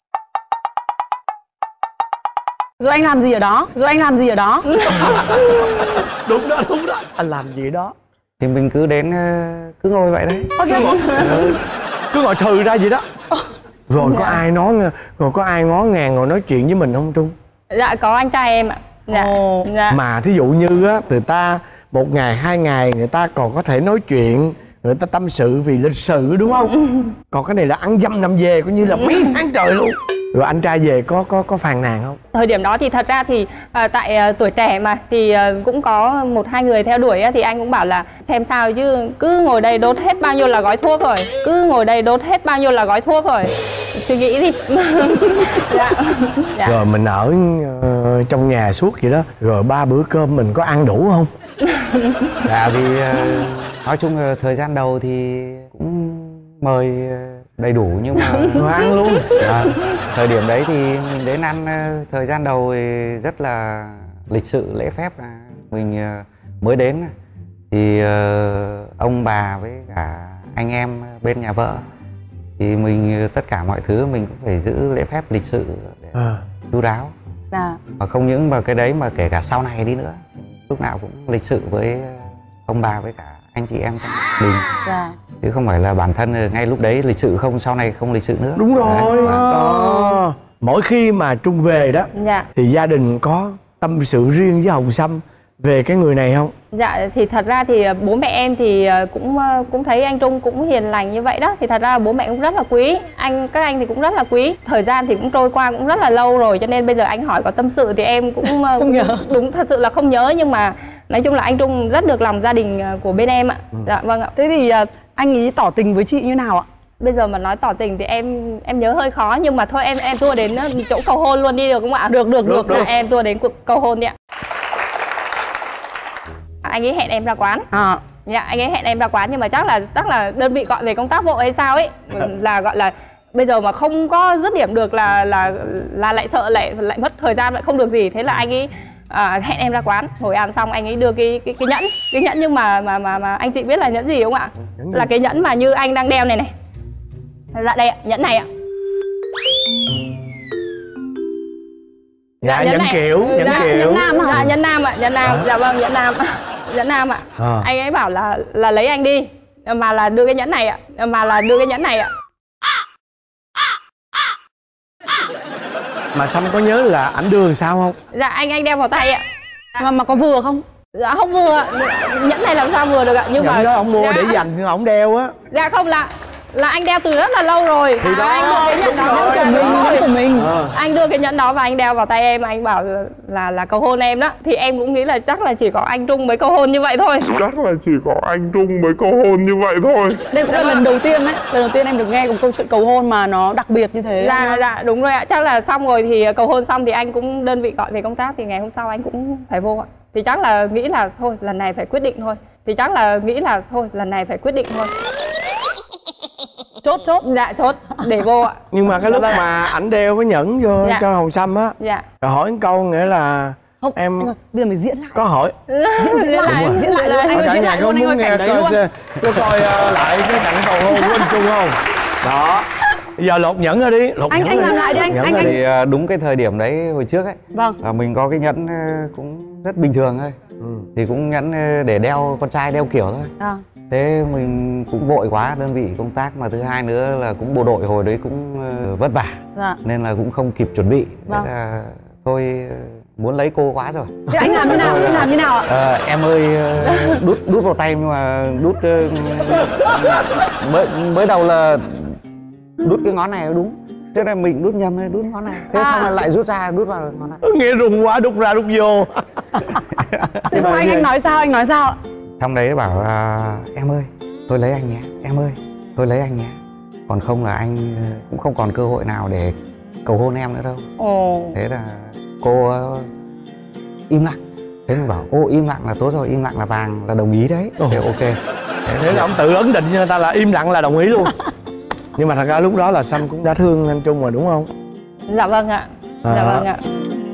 Rồi anh làm gì ở đó? Rồi anh làm gì ở đó? Đúng đó, đúng đó. Anh làm gì đó? Thì mình cứ đến, cứ ngồi vậy đấy. Okay. Ừ. Cứ ngồi thừ ra vậy đó. Rồi dạ. có ai nói, rồi có ai ngó ngàng ngồi nói chuyện với mình không Trung? Dạ, có anh trai em ạ. Dạ. Ồ. Dạ. Mà thí dụ như á, người ta một ngày, hai ngày người ta còn có thể nói chuyện, người ta tâm sự vì lịch sử đúng không? Còn cái này là ăn dâm nằm về coi như là mấy tháng trời luôn. Rồi anh trai về có có có phàn nàn không? Thời điểm đó thì thật ra thì à, tại à, tuổi trẻ mà thì à, cũng có một hai người theo đuổi á, thì anh cũng bảo là xem sao chứ cứ ngồi đây đốt hết bao nhiêu là gói thuốc rồi, cứ ngồi đây đốt hết bao nhiêu là gói thuốc rồi, suy nghĩ gì. Dạ. Dạ. Rồi mình ở uh, trong nhà suốt vậy đó, rồi ba bữa cơm mình có ăn đủ không? Dạ thì uh, nói chung là thời gian đầu thì cũng mời đầy đủ nhưng mà rồi ăn luôn. À, thời điểm đấy thì mình đến ăn thời gian đầu thì rất là lịch sự lễ phép. Mình mới đến thì ông bà với cả anh em bên nhà vợ thì mình tất cả mọi thứ mình cũng phải giữ lễ phép lịch sự để à. chu đáo. Dạ. Và không những mà cái đấy mà kể cả sau này đi nữa lúc nào cũng lịch sự với ông bà với cả anh chị em trong gia đình. Dạ. Chứ không phải là bản thân ngay lúc đấy lịch sự không, sau này không lịch sự nữa. Đúng rồi. Đấy. Đó. Mỗi khi mà Trung về đó Dạ. thì gia đình có tâm sự riêng với Hồng Sâm về cái người này không? Dạ thì thật ra thì bố mẹ em thì cũng cũng thấy anh Trung cũng hiền lành như vậy đó, thì thật ra bố mẹ cũng rất là quý anh, các anh thì cũng rất là quý. Thời gian thì cũng trôi qua cũng rất là lâu rồi cho nên bây giờ anh hỏi có tâm sự thì em cũng không nhớ. Đúng, thật sự là không nhớ, nhưng mà nói chung là anh Trung rất được lòng gia đình của bên em ạ. Ừ. Dạ vâng ạ. Thế thì anh ý tỏ tình với chị như nào ạ? Bây giờ mà nói tỏ tình thì em em nhớ hơi khó, nhưng mà thôi em em tua đến chỗ cầu hôn luôn đi được không ạ? Được được được, được. À, em tua đến cuộc cầu hôn đi ạ. Anh ấy hẹn em ra quán. À. Dạ, anh ấy hẹn em ra quán nhưng mà chắc là chắc là đơn vị gọi về công tác vội hay sao ấy, là gọi là bây giờ mà không có dứt điểm được là là là lại sợ lại lại mất thời gian, lại không được gì, thế là anh ấy à, hẹn em ra quán ngồi ăn, xong anh ấy đưa cái cái cái nhẫn cái nhẫn nhưng mà mà mà mà anh chị biết là nhẫn gì không ạ? Là cái nhẫn mà như anh đang đeo này này. Dạ đây ạ, nhẫn này ạ. Dạ, nhẫn kiểu, nhẫn dạ, kiểu. Nhẫn nam hả? Dạ, nhẫn nam ạ, nhẫn nam. À. Dạ vâng, nhẫn nam. Nhẫn nam ạ. À. Anh ấy bảo là là lấy anh đi, mà là đưa cái nhẫn này ạ, mà là đưa cái nhẫn này ạ. Mà Sâm có nhớ là ảnh đưa làm sao không? Dạ, anh anh đeo vào tay ạ. Mà mà có vừa không? Dạ không vừa, nhẫn này làm sao vừa được ạ? Nhưng nhẫn mà đó ông mua dạ, để dành nhưng ông đeo á. Dạ không, là là anh đeo từ rất là lâu rồi. Thì đó, à, anh đưa cái nhẫn đó của mình, nhẫn của mình. À. Anh đưa cái nhẫn đó và anh đeo vào tay em, anh bảo là là, là cầu hôn em đó. Thì em cũng nghĩ là chắc là chỉ có anh Trung mới cầu hôn như vậy thôi. Chắc là chỉ có anh Trung mới cầu hôn như vậy thôi. Đây cũng là lần đầu tiên đấy, lần đầu tiên em được nghe một câu chuyện cầu hôn mà nó đặc biệt như thế. Dạ dạ đúng rồi ạ, chắc là xong rồi thì cầu hôn xong thì anh cũng đơn vị gọi về công tác, thì ngày hôm sau anh cũng phải vô ạ. Thì chắc là nghĩ là thôi lần này phải quyết định thôi. Thì chắc là nghĩ là thôi lần này phải quyết định thôi. Chốt chốt. Dạ chốt để vô ạ. Nhưng mà cái lúc vâng. mà ảnh đeo cái nhẫn vô dạ. cho Hồng Sâm á, dạ. rồi hỏi một câu nghĩa là không em anh ơi, bây giờ mình diễn lại. Có hỏi diễn lại diễn lại luôn, anh ơi, diễn lại luôn, anh ơi, cảnh đấy luôn. Có coi uh, lại cái cảnh cầu hôn của anh Trung không? Đó. Bây giờ lột nhẫn ra đi, lột anh nhẫn anh ra làm đi. lại đi anh anh anh. Thì đúng cái thời điểm đấy hồi trước ấy, vâng, là mình có cái nhẫn cũng rất bình thường thôi. Ừ. Thì cũng nhẫn để đeo, con trai đeo kiểu thôi. À. Thế mình cũng vội quá, đơn vị công tác mà thứ hai nữa là cũng bộ đội hồi đấy cũng vất vả. Dạ. Nên là cũng không kịp chuẩn bị. Vâng. Thế là thôi muốn lấy cô quá rồi. Thế anh làm như nào? Anh làm như nào ạ? À, em ơi đút đút vào tay nhưng mà đút mới mới đầu là đút cái ngón này đúng. Thế là mình đút nhầm này, đút ngón này. Thế à. Xong rồi lại rút ra, đút vào ngón này. Nghe rùng quá, đút ra đút vô. Thế mà anh anh nói sao? Anh nói sao ạ? Xong đấy bảo à, em ơi, tôi lấy anh nhé, em ơi, tôi lấy anh nhé. Còn không là anh cũng không còn cơ hội nào để cầu hôn em nữa đâu. Ồ. Thế là cô uh, im lặng. Thế mình bảo, ô im lặng là tốt rồi, im lặng là vàng, là đồng ý đấy. Thì ok. Thế, thế là ông tự ấn định cho người ta là im lặng là đồng ý luôn. Nhưng mà thật ra lúc đó là Sâm cũng đã thương anh Trung rồi đúng không? Dạ vâng ạ. À. Dạ vâng ạ.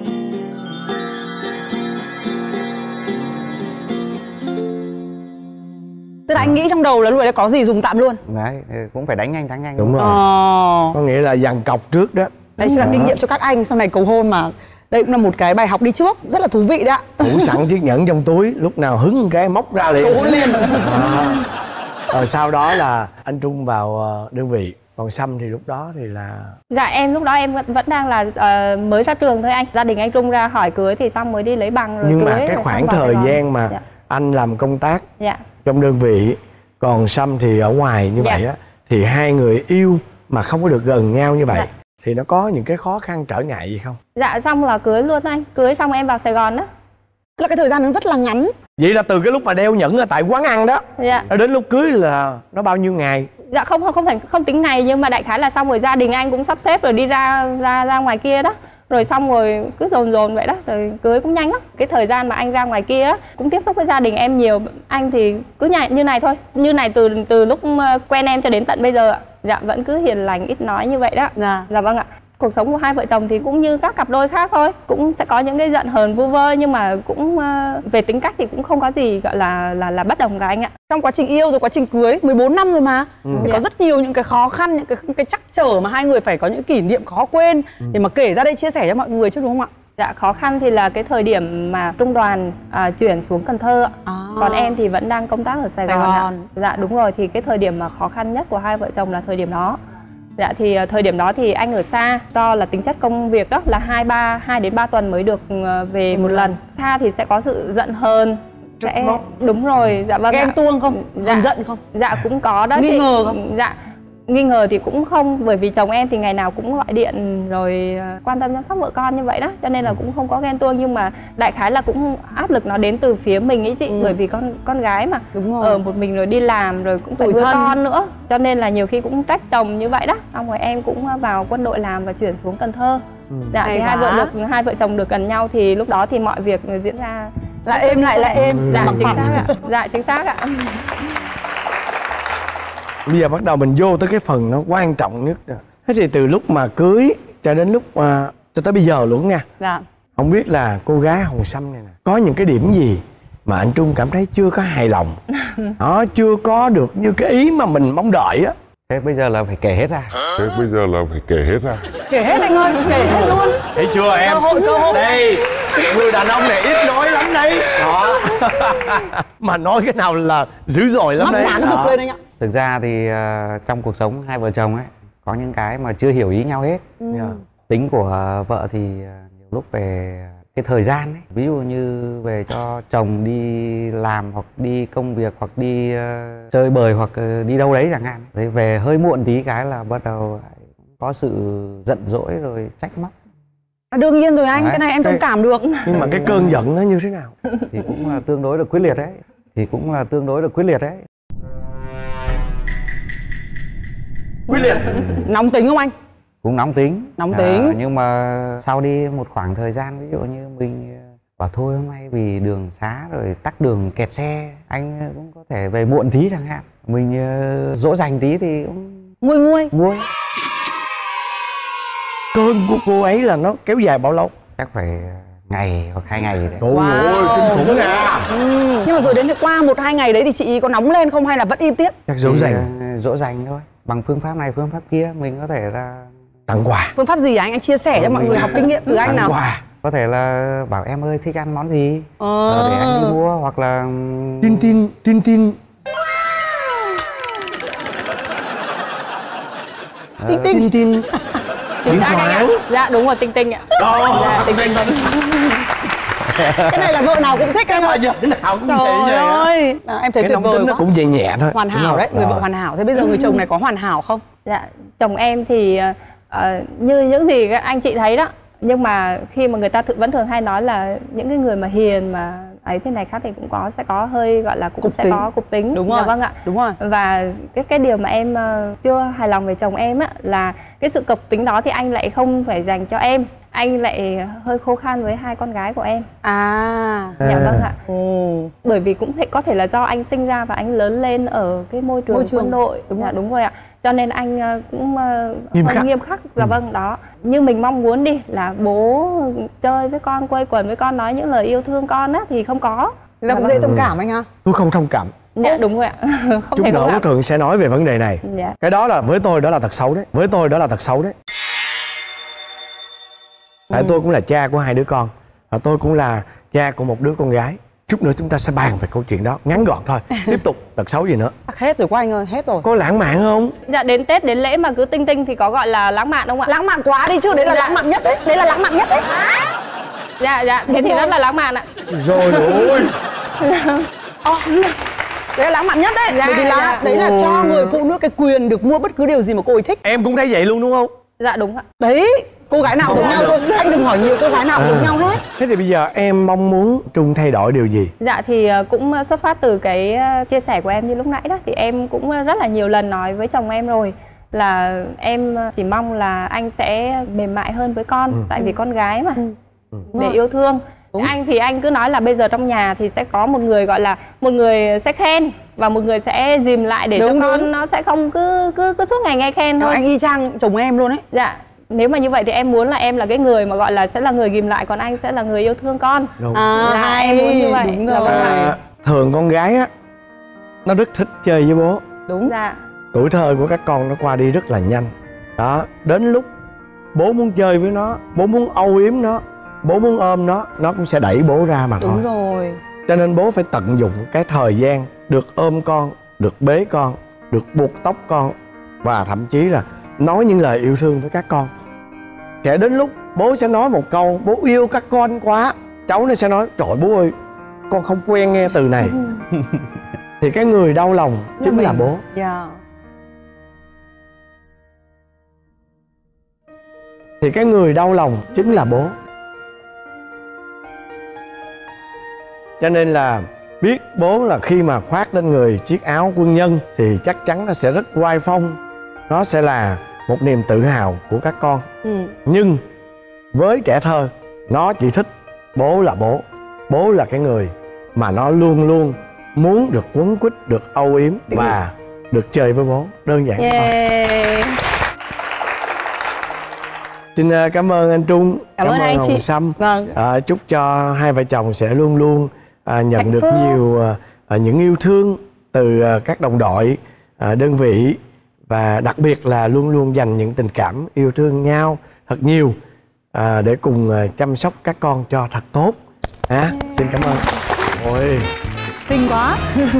Tức là anh nghĩ trong đầu là lúc đấy có gì dùng tạm luôn. Đấy, cũng phải đánh nhanh thắng nhanh. Đúng rồi. Ờ. Có nghĩa là dằn cọc trước đó. Đấy chính là kinh nghiệm cho các anh sau này cầu hôn mà. Đây cũng là một cái bài học đi trước rất là thú vị đấy ạ. Thủ sẵn chiếc nhẫn trong túi, lúc nào hứng cái móc ra liền. Cầu hôn liền. À. Rồi sau đó là anh Trung vào đơn vị, còn Sâm thì lúc đó thì là... Dạ em lúc đó em vẫn, vẫn đang là uh, mới ra trường thôi anh. Gia đình anh Trung ra hỏi cưới thì xong mới đi lấy bằng rồi. Nhưng cưới, mà cái khoảng thời gian mà dạ. anh làm công tác dạ. trong đơn vị, còn Sâm thì ở ngoài như dạ. vậy á, thì hai người yêu mà không có được gần nhau như vậy dạ. thì nó có những cái khó khăn trở ngại gì không? Dạ xong là cưới luôn anh, cưới xong em vào Sài Gòn đó. Là cái thời gian nó rất là ngắn. Vậy là từ cái lúc mà đeo nhẫn ở tại quán ăn đó dạ. đến lúc cưới là nó bao nhiêu ngày? Dạ không không không phải không tính ngày, nhưng mà đại khái là xong rồi gia đình anh cũng sắp xếp rồi đi ra ra ra ngoài kia đó. Rồi xong rồi cứ dồn dồn vậy đó, rồi cưới cũng nhanh lắm. Cái thời gian mà anh ra ngoài kia á, cũng tiếp xúc với gia đình em nhiều. Anh thì cứ nhảy như này thôi, như này từ từ lúc quen em cho đến tận bây giờ ạ. Dạ vẫn cứ hiền lành ít nói như vậy đó. Dạ, dạ vâng ạ. Cuộc sống của hai vợ chồng thì cũng như các cặp đôi khác thôi, cũng sẽ có những cái giận hờn vu vơ, nhưng mà cũng uh, về tính cách thì cũng không có gì gọi là là là bất đồng cả anh ạ. Trong quá trình yêu rồi quá trình cưới mười bốn năm rồi mà ừ. thì có rất nhiều những cái khó khăn, những cái cái trắc trở mà hai người phải có những kỷ niệm khó quên ừ. để mà kể ra đây chia sẻ cho mọi người chứ đúng không ạ? Dạ khó khăn thì là cái thời điểm mà trung đoàn à, chuyển xuống Cần Thơ ạ. À. Còn em thì vẫn đang công tác ở Sài, Sài Gòn ạ. Dạ đúng rồi, thì cái thời điểm mà khó khăn nhất của hai vợ chồng là thời điểm đó. Dạ thì thời điểm đó thì anh ở xa, do là tính chất công việc đó là hai ba hai đến ba tuần mới được về một lần. Xa thì sẽ có sự giận hờn. Sẽ đúng rồi, dạ vâng. Ghen tuông không? Dạ giận không? Dạ cũng có đó. Nghi chị. ngờ không? Dạ nghi ngờ thì cũng không, bởi vì chồng em thì ngày nào cũng gọi điện rồi quan tâm chăm sóc vợ con như vậy đó, cho nên là cũng không có ghen tuông. Nhưng mà đại khái là cũng áp lực nó đến từ phía mình ấy chị, ừ. bởi vì con con gái mà ở một mình rồi đi làm rồi cũng phải nuôi con nữa, cho nên là nhiều khi cũng trách chồng như vậy đó. Xong rồi em cũng vào quân đội làm và chuyển xuống Cần Thơ. Ừ. Dạ, thì hai vợ được hai vợ chồng được gần nhau thì lúc đó thì mọi việc diễn ra là êm lại là êm. Dạ chính xác ạ. Dạ chính xác ạ. Bây giờ bắt đầu mình vô tới cái phần nó quan trọng nhất rồi. Thế thì từ lúc mà cưới cho đến lúc mà cho tới bây giờ luôn nha. Dạ. Không biết là cô gái Hồng Sâm này nè, có những cái điểm gì mà anh Trung cảm thấy chưa có hài lòng, nó chưa có được như cái ý mà mình mong đợi á. Thế bây giờ là phải kể hết ra. Thế bây giờ là phải kể hết ra. Kể hết anh ơi, kể hết luôn. Thấy chưa em? Cơ hội, cơ hội. Đây, người đàn ông này ít nói lắm đấy. Đó. Mà nói cái nào là dữ dội lắm đấy. Mắt sáng rực lên anh ạ. Thực ra thì uh, trong cuộc sống hai vợ chồng ấy có những cái mà chưa hiểu ý nhau hết. Ừ. Yeah. Tính của uh, vợ thì uh, nhiều lúc về cái thời gian ấy, ví dụ như về cho chồng đi làm hoặc đi công việc hoặc đi uh, chơi bời hoặc uh, đi đâu đấy chẳng hạn. Thế về hơi muộn tí cái là bắt đầu có sự giận dỗi rồi trách móc. À, đương nhiên rồi anh, đấy. Cái này em thông cảm được. Nhưng mà cái cơn giận nó như thế nào? Thì cũng là tương đối là quyết liệt đấy. Thì cũng là tương đối là quyết liệt đấy. Quyết liệt. Nóng tính không anh? Cũng nóng tính. Nóng tính. À, nhưng mà sau đi một khoảng thời gian, ví dụ như mình bảo thôi hôm nay vì đường xá rồi tắc đường kẹt xe, anh cũng có thể về muộn tí chẳng hạn. Mình uh, dỗ dành tí thì cũng nguôi nguôi. Nguôi. Cơn của cô ấy là nó kéo dài bao lâu? Chắc phải ngày hoặc hai ngày đấy. Trời ơi, kinh khủng nha. Ừ. Nhưng mà rồi đến qua một hai ngày đấy thì chị có nóng lên không hay là vẫn im tiếp? Chắc dỗ dành. Uh, dỗ dành thôi. Bằng phương pháp này, phương pháp kia mình có thể là tặng quà. Phương pháp gì anh? Anh chia sẻ cho mọi người học kinh nghiệm từ anh nào. Tặng quà. Có thể là bảo em ơi thích ăn món gì ờ. để anh đi mua, hoặc là tin tin tin tin Tinh tinh. Tin tin. Chính xác anh ạ. Dạ đúng rồi, Tinh Tinh ạ. Đó. Dạ, Tinh Tinh. Cái này là vợ nào cũng thích anh ơi. Giờ nào cũng vậy. Trời ơi. À, em thấy cái tuyệt vời quá. Nó cũng nhẹ nhẹ thôi. Hoàn hảo đấy, người vợ hoàn hảo. Thế bây giờ người chồng này có hoàn hảo không? Dạ, chồng em thì uh, như những gì các anh chị thấy đó. Nhưng mà khi mà người ta th vẫn thường hay nói là những cái người mà hiền mà ấy thế này khác thì cũng có sẽ có hơi gọi là cũng cục sẽ tính. Có cục tính. Đúng rồi. Dạ, vâng ạ. Đúng rồi. Và cái cái điều mà em uh, chưa hài lòng về chồng em á là cái sự cộc tính đó thì anh lại không phải dành cho em, anh lại hơi khô khan với hai con gái của em. À. Dạ vâng ạ. Ừ. Bởi vì cũng thể, có thể là do anh sinh ra và anh lớn lên ở cái môi trường, môi trường. quân đội. Đúng dạ, rồi. Đúng rồi ạ. Cho nên anh cũng uh, nghiêm khắc. nghiêm khắc. Dạ ừ. Vâng đó. Như mình mong muốn đi là bố chơi với con, quây quần với con, nói những lời yêu thương con á thì không có. Là cũng dễ thông cảm anh ha. Tôi không thông cảm. Dạ đúng rồi ạ. Không Chút nữa thường sẽ nói về vấn đề này. Dạ. Cái đó là với tôi đó là tật xấu đấy. Với tôi đó là tật xấu đấy. Tại ừ. tôi cũng là cha của hai đứa con, và tôi cũng là cha của một đứa con gái. Chút nữa chúng ta sẽ bàn về câu chuyện đó, ngắn gọn thôi. Tiếp tục, tật xấu gì nữa? Hết rồi của anh ơi, hết rồi. Có lãng mạn không? Dạ đến Tết đến lễ mà cứ tinh tinh thì có gọi là lãng mạn không ạ? Lãng mạn quá đi chứ, đấy là dạ. lãng mạn nhất đấy. Đấy là lãng mạn nhất đấy. Dạ dạ, thế thì rất là lãng mạn ạ. Rồi ôi. Ờ, đấy là lãng mạn nhất đấy. Dạ, bởi vì là dạ. đấy là cho người phụ nữ cái quyền được mua bất cứ điều gì mà cô ấy thích. Em cũng thấy vậy luôn đúng không? Dạ đúng ạ. Đấy, cô gái nào giống nhau thôi, anh đừng hỏi nhiều, cô gái nào cũng giống nhau hết. Thế thì bây giờ em mong muốn Trung thay đổi điều gì? Dạ thì cũng xuất phát từ cái chia sẻ của em như lúc nãy đó, thì em cũng rất là nhiều lần nói với chồng em rồi là em chỉ mong là anh sẽ mềm mại hơn với con, ừ. tại vì con gái mà, ừ. để yêu thương. Đúng. Anh thì anh cứ nói là bây giờ trong nhà thì sẽ có một người gọi là một người sẽ khen và một người sẽ dìm lại để đúng, cho con đúng. Nó sẽ không cứ cứ cứ suốt ngày nghe khen thôi. Anh y chang chồng em luôn ấy. Dạ. Nếu mà như vậy thì em muốn là em là cái người mà gọi là sẽ là người ghim lại, còn anh sẽ là người yêu thương con. Đúng. À, dạ, hay. Em muốn như vậy. Đúng rồi. À, thường con gái á nó rất thích chơi với bố. Đúng. Dạ. Tuổi thơ của các con nó qua đi rất là nhanh. Đó, đến lúc bố muốn chơi với nó, bố muốn âu yếm nó, bố muốn ôm nó, nó cũng sẽ đẩy bố ra mà thôi. Đúng rồi. Cho nên bố phải tận dụng cái thời gian được ôm con, được bế con, được buộc tóc con, và thậm chí là nói những lời yêu thương với các con. Sẽ đến lúc bố sẽ nói một câu bố yêu các con quá, cháu nó sẽ nói trời bố ơi con không quen nghe từ này. Thì cái người đau lòng chính là bố. Yeah. thì cái người đau lòng chính là bố. Cho nên là biết bố là khi mà khoác lên người chiếc áo quân nhân thì chắc chắn nó sẽ rất oai phong, nó sẽ là một niềm tự hào của các con. Ừ. Nhưng với trẻ thơ, nó chỉ thích bố là bố. Bố là cái người mà nó luôn luôn muốn được quấn quýt, được âu yếm và được chơi với bố. Đơn giản yeah. thôi. Xin cảm ơn anh Trung, cảm, cảm ơn anh Hồng chị. Sâm. Vâng. À, chúc cho hai vợ chồng sẽ luôn luôn à, nhận Hạnh được phúc. nhiều à, những yêu thương từ à, các đồng đội, à, đơn vị, và đặc biệt là luôn luôn dành những tình cảm yêu thương nhau thật nhiều à, để cùng à, chăm sóc các con cho thật tốt. À, xin cảm ơn. Ôi, xinh quá.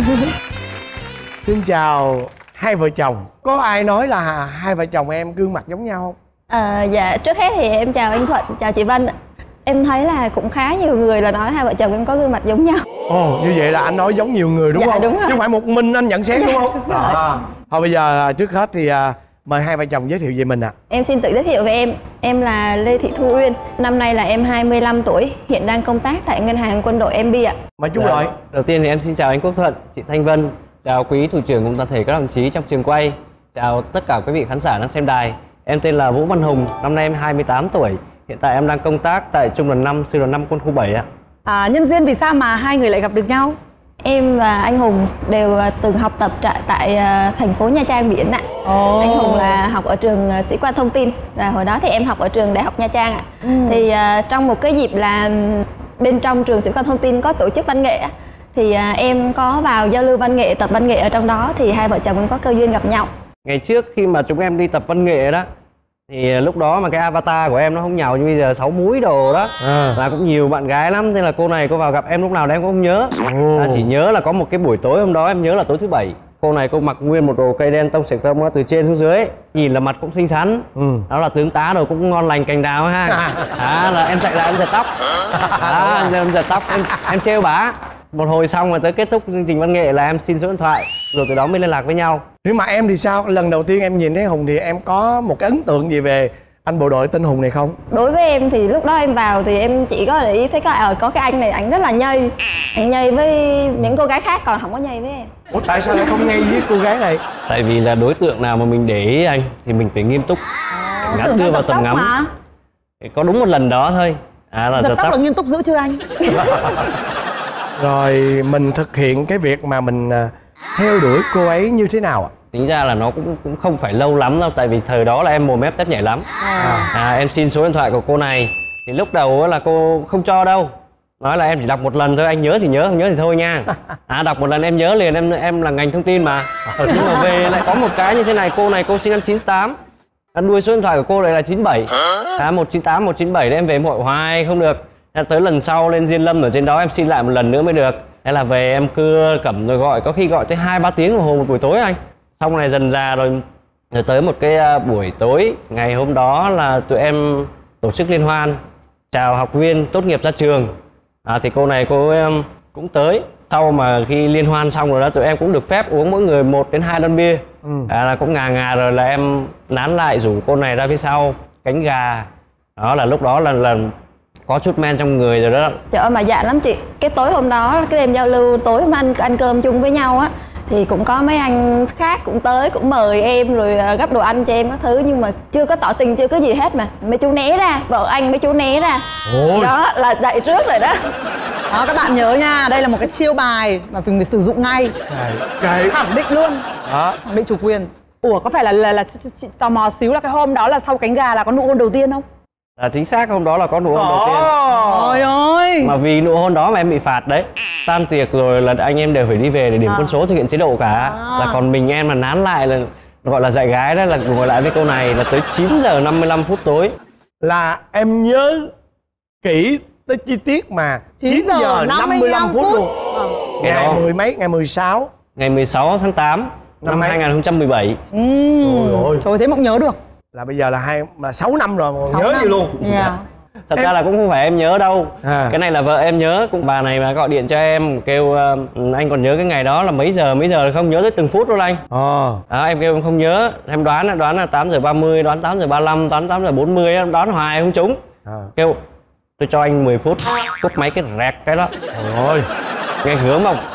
Xin chào hai vợ chồng. Có ai nói là hai vợ chồng em gương mặt giống nhau không? À, dạ, trước hết thì em chào anh Thuận, chào chị Vân. Em thấy là cũng khá nhiều người là nói hai vợ chồng em có gương mặt giống nhau. Ồ, như vậy là anh nói giống nhiều người đúng dạ, không? Đúng rồi. Chứ không phải một mình anh nhận xét đúng không? Đó. Thôi bây giờ trước hết thì à, mời hai vợ chồng giới thiệu về mình ạ. À. Em xin tự giới thiệu về em. Em là Lê Thị Thu Uyên. Năm nay là em hai mươi lăm tuổi, hiện đang công tác tại Ngân hàng Quân đội em bê ạ. Mời chú Lợi. Đầu tiên thì em xin chào anh Quốc Thuận, chị Thanh Vân, chào quý thủ trưởng cùng toàn thể các đồng chí trong trường quay, chào tất cả quý vị khán giả đang xem đài. Em tên là Vũ Văn Hùng, năm nay em hai mươi tám tuổi, hiện tại em đang công tác tại Trung đoàn năm, Sư đoàn năm Quân khu bảy ạ. À, nhân duyên vì sao mà hai người lại gặp được nhau? Em và anh Hùng đều từng học tập tại, tại thành phố Nha Trang biển ạ. Oh. Anh Hùng là học ở trường Sĩ quan Thông tin và hồi đó thì em học ở trường Đại học Nha Trang ạ. Ừ. Thì uh, trong một cái dịp là bên trong trường Sĩ quan Thông tin có tổ chức văn nghệ thì uh, em có vào giao lưu văn nghệ, tập văn nghệ ở trong đó thì hai vợ chồng em có cơ duyên gặp nhau. Ngày trước khi mà chúng em đi tập văn nghệ đó thì lúc đó mà cái avatar của em nó không nhàu như bây giờ, sáu múi đồ đó à. Và cũng nhiều bạn gái lắm, thế là cô này cô vào gặp em lúc nào đấy em cũng không nhớ. À, chỉ nhớ là có một cái buổi tối hôm đó em nhớ là tối thứ bảy, cô này cô mặc nguyên một đồ cây đen tông sệt tông từ trên xuống dưới, nhìn là mặt cũng xinh xắn. Ừ. Đó là tướng tá rồi cũng ngon lành cành đào ha. À, à là em chạy lại em giật tóc. À, em giật tóc em em trêu bả. Một hồi xong rồi tới kết thúc chương trình văn nghệ là em xin số điện thoại, rồi từ đó mới liên lạc với nhau. Nhưng mà em thì sao? Lần đầu tiên em nhìn thấy Hùng thì em có một cái ấn tượng gì về anh bộ đội tên Hùng này không? Đối với em thì lúc đó em vào thì em chỉ có để ý thấy có, ở có cái anh này, anh rất là nhây. Anh nhây với những cô gái khác còn không có nhây với em. Ủa tại sao lại không nhây với cô gái này? Tại vì là đối tượng nào mà mình để ý anh thì mình phải nghiêm túc, à, ngã đưa vào tầm ngắm mà. Có đúng một lần đó thôi. À, là giật tóc, tóc là nghiêm túc dữ chưa anh? Rồi mình thực hiện cái việc mà mình theo đuổi cô ấy như thế nào ạ? Tính ra là nó cũng cũng không phải lâu lắm đâu, tại vì thời đó là em mồm mép tép nhảy lắm. À. À, em xin số điện thoại của cô này thì lúc đầu là cô không cho đâu, nói là em chỉ đọc một lần thôi, anh nhớ thì nhớ, không nhớ thì thôi nha. À, đọc một lần em nhớ liền, em em là ngành thông tin mà. Nhưng mà về lại có một cái như thế này, cô này cô sinh năm chín tám, đuôi số điện thoại của cô lại là chín bảy. À, một chín tám, một chín bảy đấy, em về em hội hoài không được. Tới lần sau lên Diên Lâm ở trên đó em xin lại một lần nữa mới được. Thế là về em cưa cẩm rồi gọi, có khi gọi tới hai ba tiếng đồng hồ một buổi tối anh. Xong này dần ra rồi, rồi tới một cái buổi tối ngày hôm đó là tụi em tổ chức liên hoan chào học viên tốt nghiệp ra trường. À, thì cô này cô em cũng tới. Sau mà khi liên hoan xong rồi đó, tụi em cũng được phép uống mỗi người một đến hai lon bia. Ừ. À, là cũng ngà ngà rồi là em nán lại rủ cô này ra phía sau cánh gà. Đó là lúc đó là lần có chút men trong người rồi đó. Trời ơi mà dạ lắm chị. Cái tối hôm đó, cái đêm giao lưu tối hôm ăn ăn cơm chung với nhau á, thì cũng có mấy anh khác cũng tới, cũng mời em rồi gấp đồ ăn cho em các thứ, nhưng mà chưa có tỏ tình, chưa có gì hết mà mấy chú né ra, vợ anh mấy chú né ra. Ôi. Đó là dậy trước rồi đó. Đó, các bạn nhớ nha, đây là một cái chiêu bài mà mình phải sử dụng ngay. Cái... khẳng định luôn. Đó. Khẳng định chủ quyền. Ủa có phải là là, là chị, chị tò mò xíu là cái hôm đó là sau cánh gà là có nụ hôn đầu tiên không? Là chính xác, hôm đó là có nụ hôn đầu tiên. Trời ơi. Mà vì nụ hôn đó mà em bị phạt đấy. Tan tiệc rồi là anh em đều phải đi về để điểm à. quân số thực hiện chế độ cả. À. Là còn mình em là nán lại là gọi là dạy gái đó, là ngồi lại với cô này là tới chín giờ năm mươi lăm phút tối. Là em nhớ kỹ tới chi tiết mà chín giờ năm mươi lăm phút luôn. À. Ngày đó, mười mấy, ngày mười sáu. Ngày mười sáu tháng tám năm hai nghìn không trăm mười bảy. Ừ. Trời ơi, thế mà cũng nhớ được. Là bây giờ là hai mà sáu năm rồi mà nhớ gì luôn. Yeah. Thật em... ra là cũng không phải em nhớ đâu. À. Cái này là vợ em nhớ. Cũng bà này mà gọi điện cho em kêu uh, anh còn nhớ cái ngày đó là mấy giờ mấy giờ, không nhớ tới từng phút luôn anh. Ờ. À, em kêu em không nhớ, em đoán đoán là tám giờ ba mươi, đoán tám giờ ba mươi lăm, đoán tám giờ bốn mươi, em đoán hoài không trúng. À. Kêu tôi cho anh mười phút, cúp máy cái rẹt cái đó. Rồi. Nghe hưởng không?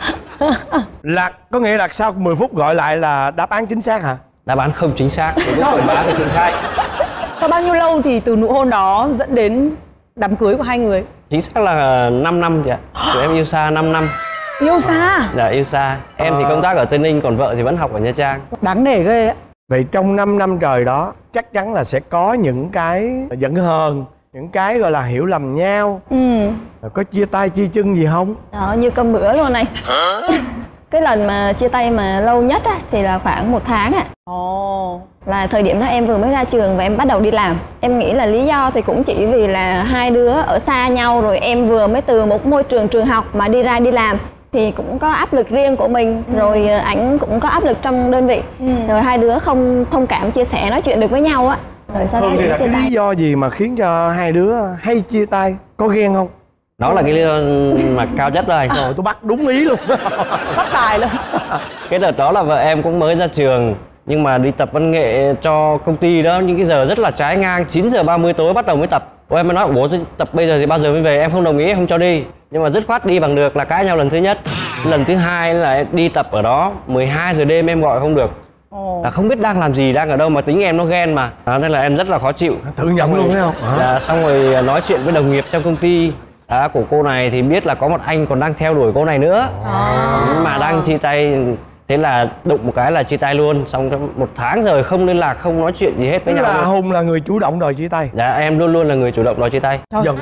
Là có nghĩa là sau mười phút gọi lại là đáp án chính xác hả? Đáp án không chính xác. Chính xác. Sau bao nhiêu lâu thì từ nụ hôn đó dẫn đến đám cưới của hai người? Chính xác là năm năm chị ạ. Tụi em yêu xa năm năm. Yêu xa? Dạ yêu xa. Em à. thì công tác ở Tây Ninh, còn vợ thì vẫn học ở Nha Trang. Đáng nể ghê á. Vậy trong năm năm trời đó chắc chắn là sẽ có những cái giận hờn, những cái gọi là hiểu lầm nhau. Ừ. Có chia tay chia chân gì không? Đó, như cơm bữa luôn này. Cái lần mà chia tay mà lâu nhất á, thì là khoảng một tháng ạ. Ồ. Là thời điểm đó em vừa mới ra trường và em bắt đầu đi làm. Em nghĩ là lý do thì cũng chỉ vì là hai đứa ở xa nhau, rồi em vừa mới từ một môi trường trường học mà đi ra đi làm thì cũng có áp lực riêng của mình, ừ. rồi ảnh cũng có áp lực trong đơn vị, ừ. rồi hai đứa không thông cảm chia sẻ nói chuyện được với nhau á. Rồi sau đó thì là cái lý do gì mà khiến cho hai đứa hay chia tay? Có ghen không? Đó là cái lý do mà cao nhất rồi. Rồi tôi bắt đúng ý luôn. Bắt tài luôn. Cái đợt đó là vợ em cũng mới ra trường, nhưng mà đi tập văn nghệ cho công ty đó, những cái giờ rất là trái ngang, chín giờ ba mươi tối bắt đầu mới tập. Ôi em mới nói bố tập bây giờ thì bao giờ mới về, em không đồng ý, em không cho đi. Nhưng mà dứt khoát đi bằng được là cãi nhau lần thứ nhất. Lần thứ hai là đi tập ở đó mười hai giờ đêm em gọi không được. Là không biết đang làm gì, đang ở đâu, mà tính em nó ghen mà. Đó, nên là em rất là khó chịu. Tự nhận luôn thấy không? Là xong rồi nói chuyện với đồng nghiệp trong công ty đó, của cô này thì biết là có một anh còn đang theo đuổi cô này nữa. À. Nhưng mà đang chia tay. Thế là đụng một cái là chia tay luôn. Xong trong một tháng rồi không liên lạc, không nói chuyện gì hết với nhau. Tức là luôn. Hùng là người chủ động đòi chia tay? Dạ em luôn luôn là người chủ động đòi chia tay. Dần.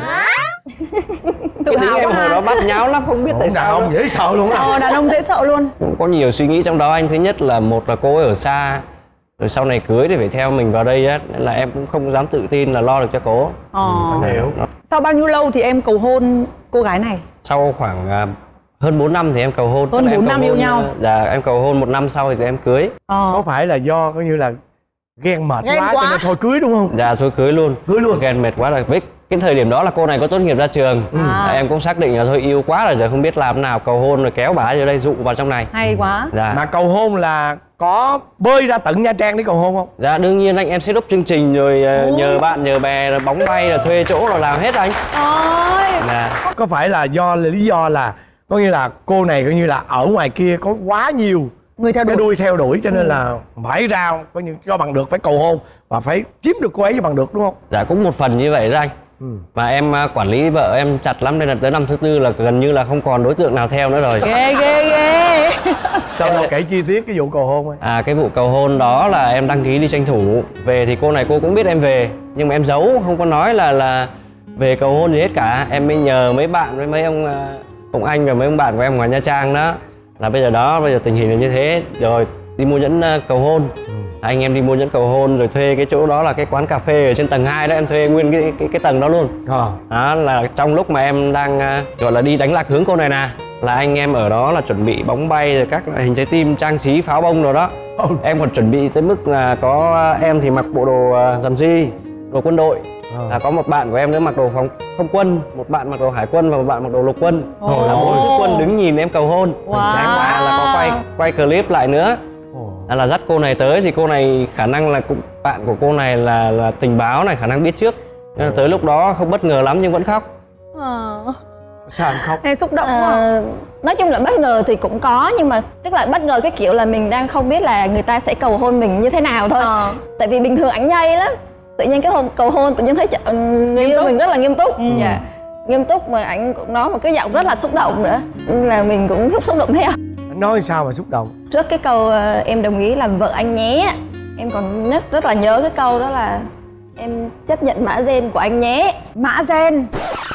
Tự hào em hồi đó bắt nháo lắm, không biết tại sao. Đàn ông dễ sợ luôn á. Ờ, đàn ông dễ sợ luôn. Cũng có nhiều suy nghĩ trong đó anh. Thứ nhất là một là cô ấy ở xa, rồi sau này cưới thì phải theo mình vào đây á, nên là em cũng không dám tự tin là lo được cho cô. Ờ. Ừ, hiểu. Sau bao nhiêu lâu thì em cầu hôn cô gái này? Sau khoảng uh, hơn bốn năm thì em cầu hôn. Hơn bốn năm yêu nhau. Dạ em cầu hôn một năm sau thì em cưới. Ờ. Có phải là do coi như là ghen mệt ghen quá, quá cho nên thôi cưới đúng không? Dạ thôi cưới luôn. Cưới luôn. Ghen mệt quá là với cái thời điểm đó là cô này có tốt nghiệp ra trường. Ừ. À. Em cũng xác định là thôi yêu quá rồi, giờ không biết làm nào, cầu hôn rồi kéo bà vô đây dụ vào trong này. Hay quá. Dạ. Mà cầu hôn là có bơi ra tận Nha Trang để cầu hôn không? Dạ đương nhiên anh, em set up chương trình rồi. Ồ. Nhờ bạn nhờ bè rồi bóng bay rồi thuê chỗ rồi làm hết anh. Ôi. Dạ. Có phải là do là lý do là có như là cô này coi như là ở ngoài kia có quá nhiều người theo đuổi, đuôi theo đuổi cho nên ừ. là phải ra coi như cho bằng được, phải cầu hôn và phải chiếm được cô ấy cho bằng được đúng không? Dạ cũng một phần như vậy đó anh. Ừ. Và em quản lý vợ em chặt lắm nên là tới năm thứ tư là gần như là không còn đối tượng nào theo nữa rồi. Ghê ghê ghê. Sao đâu kể chi tiết cái vụ cầu hôn ấy. À cái vụ cầu hôn đó là em đăng ký đi tranh thủ. Về thì cô này cô cũng biết em về, nhưng mà em giấu, không có nói là là về cầu hôn gì hết cả. Em mới nhờ mấy bạn với mấy ông ông anh và mấy ông bạn của em ngoài Nha Trang đó, là bây giờ đó bây giờ tình hình là như thế rồi, đi mua nhẫn cầu hôn. Ừ. Anh em đi mua nhẫn cầu hôn rồi thuê cái chỗ đó là cái quán cà phê ở trên tầng hai đó, em thuê nguyên cái cái, cái tầng đó luôn. À. Đó là trong lúc mà em đang uh, gọi là đi đánh lạc hướng cô này nè, là anh em ở đó là chuẩn bị bóng bay rồi các hình trái tim, trang trí, pháo bông rồi đó. Ừ. Em còn chuẩn bị tới mức là có em thì mặc bộ đồ uh, dầm di, đồ quân đội. À. Là có một bạn của em nữa mặc đồ phòng không quân, một bạn mặc đồ hải quân và một bạn mặc đồ lục quân. Oh. Là bốn thứ quân đứng nhìn em cầu hôn. Wow. Trái qua là có quay quay clip lại nữa. Là, là dắt cô này tới thì cô này khả năng là cũng, bạn của cô này là là tình báo này, khả năng biết trước. Nên là tới lúc đó không bất ngờ lắm nhưng vẫn khóc. À. Sao em khóc? Em xúc động quá. À, nói chung là bất ngờ thì cũng có, nhưng mà tức là bất ngờ cái kiểu là mình đang không biết là người ta sẽ cầu hôn mình như thế nào thôi. À. Tại vì bình thường ảnh nhây lắm. Tự nhiên cái hôm cầu hôn tự nhiên thấy người yêu mình rất là nghiêm túc. Ừ. Dạ. Nghiêm túc mà ảnh cũng nói một cái giọng rất là xúc động nữa, nên là mình cũng xúc xúc động theo. Anh nói sao mà xúc động? Trước cái câu uh, em đồng ý làm vợ anh nhé, em còn rất rất là nhớ cái câu đó là em chấp nhận mã gen của anh nhé. Mã gen.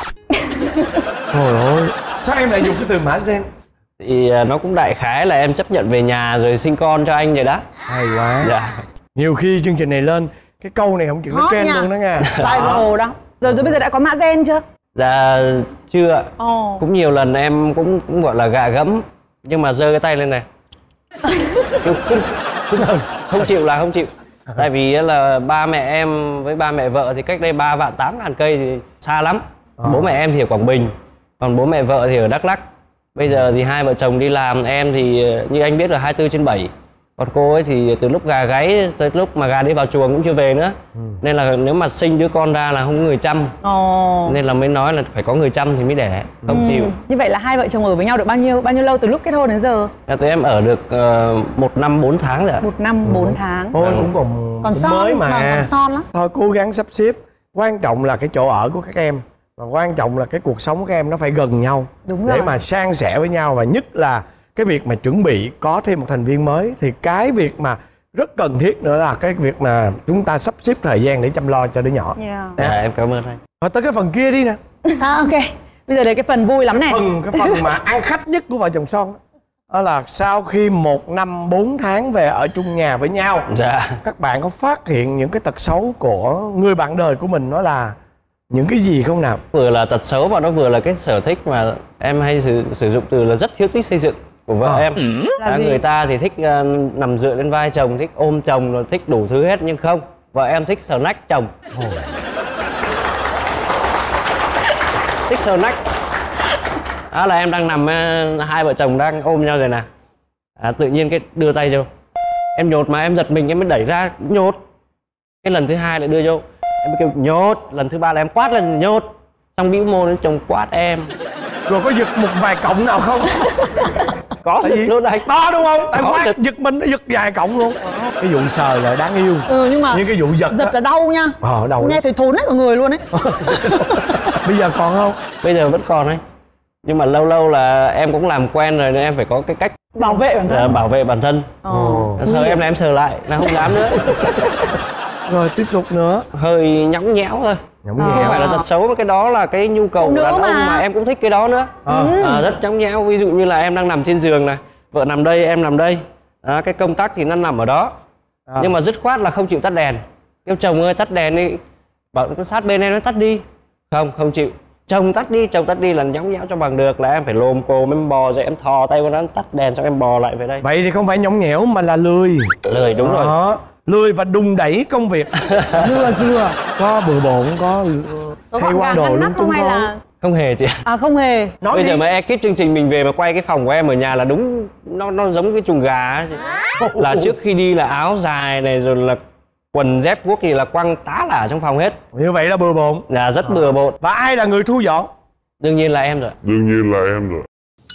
Trời ơi, sao em lại dùng cái từ mã gen? Thì uh, nó cũng đại khái là em chấp nhận về nhà rồi sinh con cho anh rồi đó. Hay quá. Dạ. Nhiều khi chương trình này lên cái câu này không chịu nó trend luôn đó nha. Viral đó. Rồi rồi bây giờ đã có mã gen chưa? Dạ chưa ạ. Oh. Cũng nhiều lần em cũng, cũng gọi là gạ gẫm, nhưng mà giơ cái tay lên này. không, không, không chịu là không chịu. Tại vì là ba mẹ em với ba mẹ vợ thì cách đây ba vạn tám ngàn cây thì xa lắm. À. Bố mẹ em thì ở Quảng Bình, còn bố mẹ vợ thì ở Đắk Lắk. Bây giờ thì hai vợ chồng đi làm, em thì như anh biết là hai mươi tư trên bảy. Còn cô ấy thì từ lúc gà gáy tới lúc mà gà đi vào chuồng cũng chưa về nữa. Ừ. Nên là nếu mà sinh đứa con ra là không có người chăm. Ồ. Nên là mới nói là phải có người chăm thì mới đẻ, không ừ. chịu. Như vậy là hai vợ chồng ở với nhau được bao nhiêu bao nhiêu lâu từ lúc kết hôn đến giờ? Là tụi em ở được uh, một năm bốn tháng rồi ạ. Một năm bốn ừ. tháng. Thôi cũng còn, còn cũng son, mới mà. Còn son lắm. Thôi cố gắng sắp xếp. Quan trọng là cái chỗ ở của các em. Và quan trọng là cái cuộc sống của các em nó phải gần nhau. Đúng để rồi. mà san sẻ với nhau. Và nhất là cái việc mà chuẩn bị có thêm một thành viên mới. Thì cái việc mà rất cần thiết nữa là cái việc mà chúng ta sắp xếp thời gian để chăm lo cho đứa nhỏ. Yeah. Dạ, em cảm ơn anh. Rồi tới cái phần kia đi nè. À, ok. Bây giờ đến cái phần vui lắm này. Phần cái phần mà ăn khách nhất của vợ chồng son đó, đó là sau khi một năm bốn tháng về ở chung nhà với nhau. Dạ. Các bạn có phát hiện những cái tật xấu của người bạn đời của mình nó là những cái gì không nào? Vừa là tật xấu và nó vừa là cái sở thích mà em hay sử, sử dụng từ là rất thiếu thích xây dựng của vợ à. em. Ừ. À, người ta thì thích uh, nằm dựa lên vai chồng, thích ôm chồng, rồi thích đủ thứ hết, nhưng không, vợ em thích sờ nách chồng. Oh. Thích sờ nách. Đó là em đang nằm, uh, hai vợ chồng đang ôm nhau rồi nè. À, tự nhiên cái đưa tay vô, em nhột mà em giật mình em mới đẩy ra nhột. Cái lần thứ hai lại đưa vô, em mới kêu nhột. Lần thứ ba là em quát lên nhột. Xong bĩu môi đến chồng quát em. Rồi có giật một vài cộng nào không? Có giật luôn anh. To đúng không? Tại quát giật. giật mình nó giật vài cộng luôn. Cái vụ sờ là đáng yêu. Ừ nhưng mà nhưng cái vụ giật giật là đau nha. Ờ đau. Nghe thấy thốn hết cả người luôn ấy. Bây giờ còn không? Bây giờ vẫn còn ấy. Nhưng mà lâu lâu là em cũng làm quen rồi nên em phải có cái cách bảo vệ bản thân. À, bảo vệ bản thân. Ồ. Sờ em là em sờ lại, là không dám nữa. Rồi tiếp tục nữa. Hơi nhõng nhẽo thôi. Nhõng nhẽo. Không phải là tật xấu mà cái đó là cái nhu cầu của đàn ông mà. mà em cũng thích cái đó nữa. À. À, rất nhõng nhẽo. Ví dụ như là em đang nằm trên giường này, vợ nằm đây, em nằm đây. À, cái công tắc thì nó nằm ở đó. À. Nhưng mà dứt khoát là không chịu tắt đèn. Kêu chồng ơi tắt đèn đi. Bảo nó sát bên em nó tắt đi. Không, không chịu. Chồng tắt đi, chồng tắt đi là nhõng nhẽo cho bằng được, là em phải lồm cồm em bò dậy em thò tay vào nó tắt đèn xong em bò lại về đây. Vậy thì không phải nhõng nhẽo mà là lười. Lười đúng đó. Rồi. Lười và đùng đẩy công việc. Dừa dừa. Có bừa bộn, có, có hay qua đồ lung tung không? Là... Không hề chị. À không hề. Nói Bây đi. Giờ mà ekip chương trình mình về mà quay cái phòng của em ở nhà là đúng, nó nó giống cái chuồng gà ấy. Là trước khi đi là áo dài này rồi là quần dép guốc thì là quăng tá là trong phòng hết. Như vậy là bừa bộn. Là rất à. bừa bộn. Và ai là người thu dọn? Đương nhiên là em rồi. Đương nhiên là em rồi.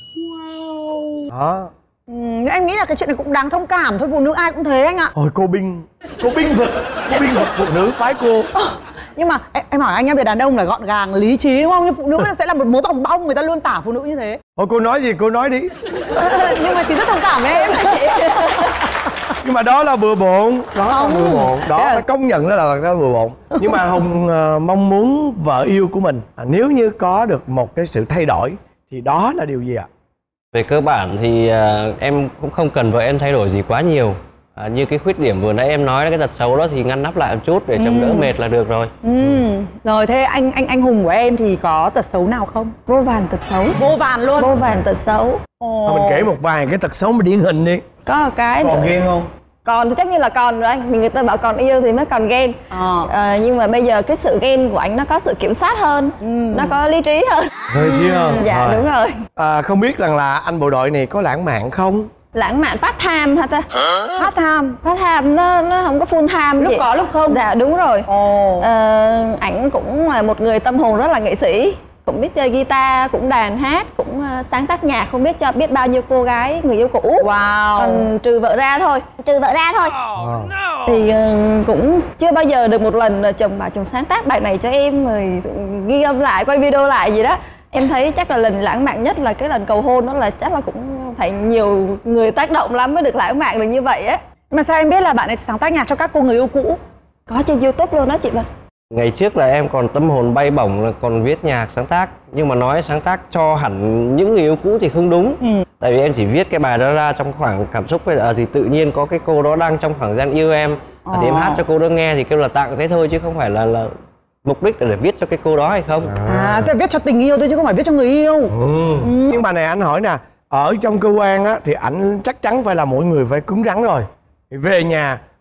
Wow. Đó. Ừ, em nghĩ là cái chuyện này cũng đáng thông cảm thôi, phụ nữ ai cũng thế anh ạ. Hồi cô binh, cô binh vực, cô binh vực phụ nữ phái cô. À, nhưng mà em, em hỏi anh em về đàn ông là gọn gàng, lý trí đúng không? Nhưng phụ nữ sẽ là một mớ bòng bong, người ta luôn tả phụ nữ như thế. Thôi cô nói gì cô nói đi. Nhưng mà chị rất thông cảm với em là chị. Nhưng mà đó là bừa bộn, đó là bừa bộn, đó là... phải công nhận đó là cái bừa bộn. Nhưng mà Hùng uh, mong muốn vợ yêu của mình à, nếu như có được một cái sự thay đổi thì đó là điều gì ạ? Về cơ bản thì uh, em cũng không cần vợ em thay đổi gì quá nhiều. À, như cái khuyết điểm vừa nãy em nói, cái tật xấu đó thì ngăn nắp lại một chút để chồng ừ. đỡ mệt là được rồi. Ừ. Ừ. Rồi thế anh anh anh Hùng của em thì có tật xấu nào không? Vô vàn tật xấu. Vô vàn luôn. Vô vàn tật xấu. Ồ. Thôi mình kể một vài cái tật xấu mà điển hình đi. Có một cái còn ghen không? Còn thì tất nhiên là còn rồi anh. Mình người ta bảo còn yêu thì mới còn ghen. À. À, nhưng mà bây giờ cái sự ghen của anh nó có sự kiểm soát hơn, ừ. nó có lý trí hơn. Lý trí hơn. Dạ rồi. Đúng rồi. À, không biết rằng là anh bộ đội này có lãng mạn không? Lãng mạn part time hả ta? Part time. Part time nó nó không có full time. Lúc chị. Có lúc không? Dạ đúng rồi. Ồ. Ờ, ảnh cũng là một người tâm hồn rất là nghệ sĩ, cũng biết chơi guitar, cũng đàn hát, cũng uh, sáng tác nhạc, không biết cho biết bao nhiêu cô gái người yêu cũ. Wow. Còn trừ vợ ra thôi, trừ vợ ra thôi. Oh, no. Thì uh, cũng chưa bao giờ được một lần uh, chồng bảo chồng sáng tác bài này cho em rồi ghi âm lại, quay video lại gì đó. Em thấy chắc là lần lãng mạn nhất là cái lần cầu hôn, đó là chắc là cũng phải nhiều người tác động lắm mới được lãng mạn được như vậy á. Mà sao em biết là bạn ấy sáng tác nhạc cho các cô người yêu cũ? Có trên YouTube luôn đó chị Vân. Ngày trước là em còn tâm hồn bay bổng là còn viết nhạc sáng tác. Nhưng mà nói sáng tác cho hẳn những người yêu cũ thì không đúng. Ừ. Tại vì em chỉ viết cái bài đó ra trong khoảng cảm xúc bây giờ thì tự nhiên có cái cô đó đang trong khoảng gian yêu em. Ờ. Thì em hát cho cô đó nghe thì kêu là tặng thế thôi chứ không phải là là mục đích là để viết cho cái cô đó hay không. À, à viết cho tình yêu thôi chứ không phải viết cho người yêu. Ừ. Ừ. Nhưng mà này anh hỏi nè, ở trong cơ quan á thì ảnh chắc chắn phải là mỗi người phải cứng rắn rồi. Thì về nhà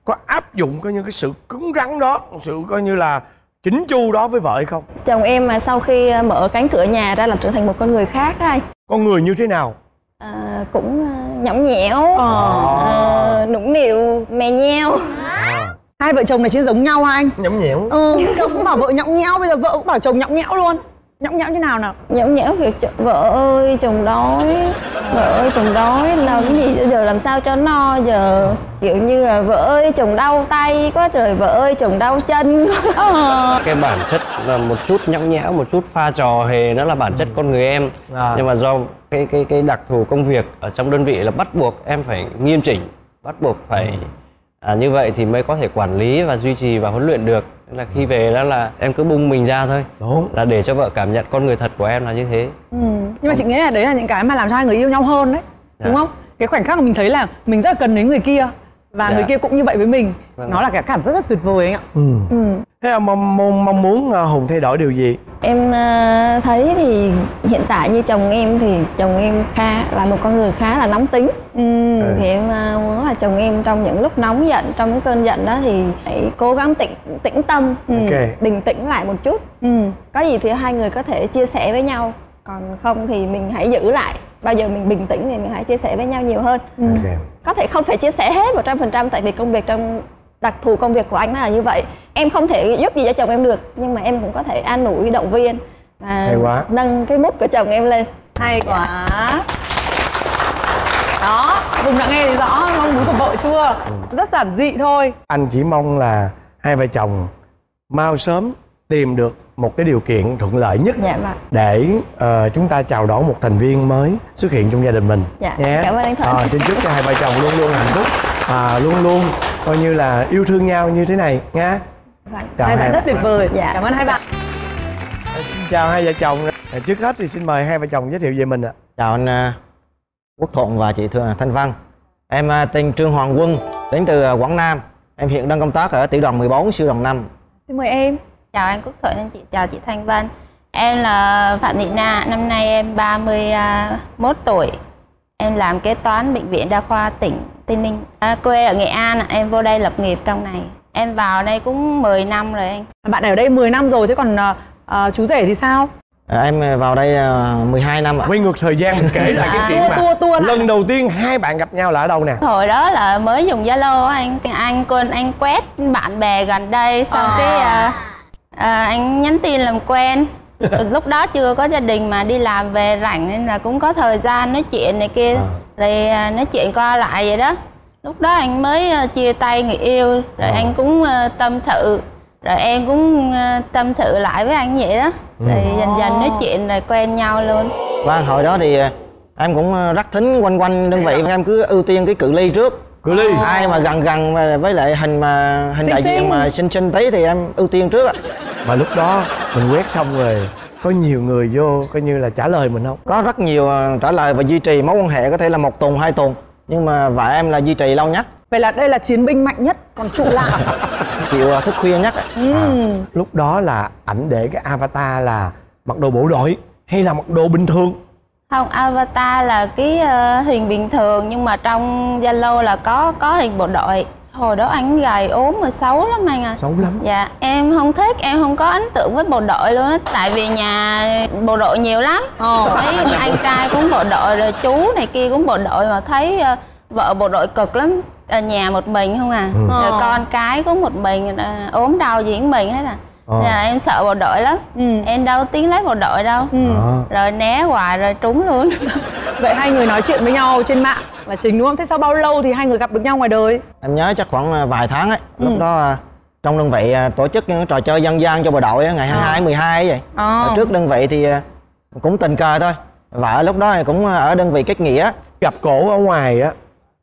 có áp dụng có những cái sự cứng rắn đó, sự coi như là chỉnh chu đó với vợ hay không? Chồng em mà sau khi mở cánh cửa nhà ra là trở thành một con người khác á anh. Con người như thế nào? À, cũng nhõng nhẽo, à. à, nũng nịu, mè nheo. À. Hai vợ chồng này chứ giống nhau anh? Nhõng nhẽo. Ừ, chồng cũng bảo vợ nhõng nhẽo, bây giờ vợ cũng bảo chồng nhõng nhẽo luôn. Nhõng nhẽo như nào nào? Nhõng nhẽo kiểu vợ ơi chồng đói, vợ ơi chồng đói làm cái gì giờ làm sao cho no, giờ kiểu như là vợ ơi chồng đau tay quá trời, vợ ơi chồng đau chân quá. Cái bản chất là một chút nhõng nhẽo, một chút pha trò hề, nó là bản chất con người em. À. Nhưng mà do cái cái cái đặc thù công việc ở trong đơn vị là bắt buộc em phải nghiêm chỉnh, bắt buộc phải à, như vậy thì mới có thể quản lý và duy trì và huấn luyện được. Nên là khi về đó là em cứ bung mình ra thôi. Đúng. Là để cho vợ cảm nhận con người thật của em là như thế. Ừ. Nhưng mà chị nghĩ là đấy là những cái mà làm cho hai người yêu nhau hơn đấy. Dạ. Đúng không? Cái khoảnh khắc mà mình thấy là mình rất là cần đến người kia và dạ. người kia cũng như vậy với mình. Vâng. Nó là cái cảm giác rất tuyệt vời anh ạ. Ừ. Ừ. Thế em mong, mong, mong muốn Hùng thay đổi điều gì? Em uh, thấy thì hiện tại như chồng em thì chồng em khá là một con người khá là nóng tính. Ừ. Ừ. Thì em uh, muốn là chồng em trong những lúc nóng giận, trong những cơn giận đó thì hãy cố gắng tĩnh tĩnh tâm, okay. bình tĩnh lại một chút. Ừ. Có gì thì hai người có thể chia sẻ với nhau, còn không thì mình hãy giữ lại. Bao giờ mình bình tĩnh thì mình hãy chia sẻ với nhau nhiều hơn. Ừ. Okay. Có thể không thể chia sẻ hết một trăm phần trăm tại vì công việc trong đặc thù công việc của anh nó là như vậy. Em không thể giúp gì cho chồng em được, nhưng mà em cũng có thể an ủi, động viên và nâng cái mood của chồng em lên. Hay quá. Đó, Hùng đã nghe thì rõ mong muốn của vợ chưa? Ừ. Rất giản dị thôi. Anh chỉ mong là hai vợ chồng mau sớm tìm được một cái điều kiện thuận lợi nhất. Dạ vâng. Để uh, chúng ta chào đón một thành viên mới xuất hiện trong gia đình mình. Dạ, yeah. Cảm ơn anh Thuận. À, xin chúc cho hai vợ chồng luôn luôn hạnh phúc và luôn luôn coi như là yêu thương nhau như thế này nha. Vâng. Chào hai bạn rất tuyệt vời. Dạ. Cảm ơn hai bạn. Xin chào hai vợ chồng. Trước hết thì xin mời hai vợ chồng giới thiệu về mình ạ. Chào anh uh, Quốc Thuận và chị Thương Thanh Văn. Em uh, tên Trương Hoàng Quân, đến từ uh, Quảng Nam. Em hiện đang công tác ở tiểu đoàn mười bốn, sư đoàn năm. Xin mời em. Chào anh Quốc Thuận, anh chị, chào chị Thanh Vân. Em là Phạm Thị Na, năm nay em ba mươi mốt tuổi. Em làm kế toán bệnh viện đa khoa tỉnh Tây Ninh. À, quê ở Nghệ An, em vô đây lập nghiệp trong này. Em vào đây cũng mười năm rồi anh. Bạn ở đây mười năm rồi, thế còn uh, chú rể thì sao? À, em vào đây uh, mười hai năm ạ. Quay ngược thời gian mình kể lại cái chuyện mà tua, tua, tua lần đầu tiên hai bạn gặp nhau là ở đâu nè? Hồi đó là mới dùng Zalo anh. Anh quên anh quét bạn bè gần đây, xong à. cái uh, À, anh nhắn tin làm quen. Lúc đó chưa có gia đình mà đi làm về rảnh nên là cũng có thời gian nói chuyện này kia. à. Rồi nói chuyện qua lại vậy đó. Lúc đó anh mới chia tay người yêu. Rồi à. anh cũng tâm sự. Rồi em cũng tâm sự lại với anh vậy đó. Rồi ừ. dần dần nói chuyện rồi quen nhau luôn. Và hồi đó thì em cũng rắc thính quanh quanh đơn vị. Em cứ ưu tiên cái cự ly trước. Cự ly à. Ai mà gần gần với lại hình mà hình xinh đại diện mà xinh xinh tí thì em ưu tiên trước. Mà lúc đó mình quét xong rồi có nhiều người vô coi như là trả lời mình không? Có rất nhiều trả lời và duy trì mối quan hệ có thể là một tuần, hai tuần. Nhưng mà vợ em là duy trì lâu nhất. Vậy là đây là chiến binh mạnh nhất, còn trụ lại chịu thức khuya nhất. ừ. à, Lúc đó là ảnh để cái avatar là mặc đồ bộ đội hay là mặc đồ bình thường? Không, avatar là cái uh, hình bình thường nhưng mà trong Zalo là có có hình bộ đội. Hồi đó anh gầy ốm mà xấu lắm anh à. Xấu lắm. Dạ, em không thích, em không có ấn tượng với bộ đội luôn á. Tại vì nhà bộ đội nhiều lắm. Ồ, thấy anh trai cũng bộ đội rồi chú này kia cũng bộ đội mà thấy uh, vợ bộ đội cực lắm. Ở nhà một mình không à. Ừ. Rồi con cái cũng một mình, uh, ốm đau gì cũng mình hết à. Ờ. Dạ, em sợ bộ đội lắm. ừ. Em đâu tiếng lấy bộ đội đâu. ừ. à. Rồi né hoài rồi trúng luôn. Vậy hai người nói chuyện với nhau trên mạng là chính đúng không? Thế sau bao lâu thì hai người gặp được nhau ngoài đời? Em nhớ chắc khoảng vài tháng ấy. ừ. Lúc đó trong đơn vị tổ chức những trò chơi dân gian cho bộ đội ngày hai mươi hai, mười hai vậy. à. Trước đơn vị thì cũng tình cờ thôi. Vợ lúc đó thì cũng ở đơn vị kết nghĩa. Gặp cổ ở ngoài á,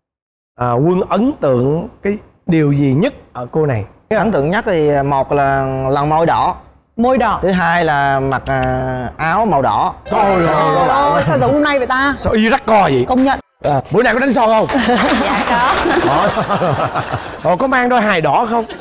à, Quân ấn tượng cái điều gì nhất ở cô này? Cái ấn tượng nhất thì một là lần môi đỏ. Môi đỏ. Thứ hai là mặc uh, áo màu đỏ. Trời ơi, sao giống hôm nay vậy ta? Sao y rắc co vậy? Công nhận. À, bữa nay có đánh son không? Dạ có. Ồ, có mang đôi hài đỏ không?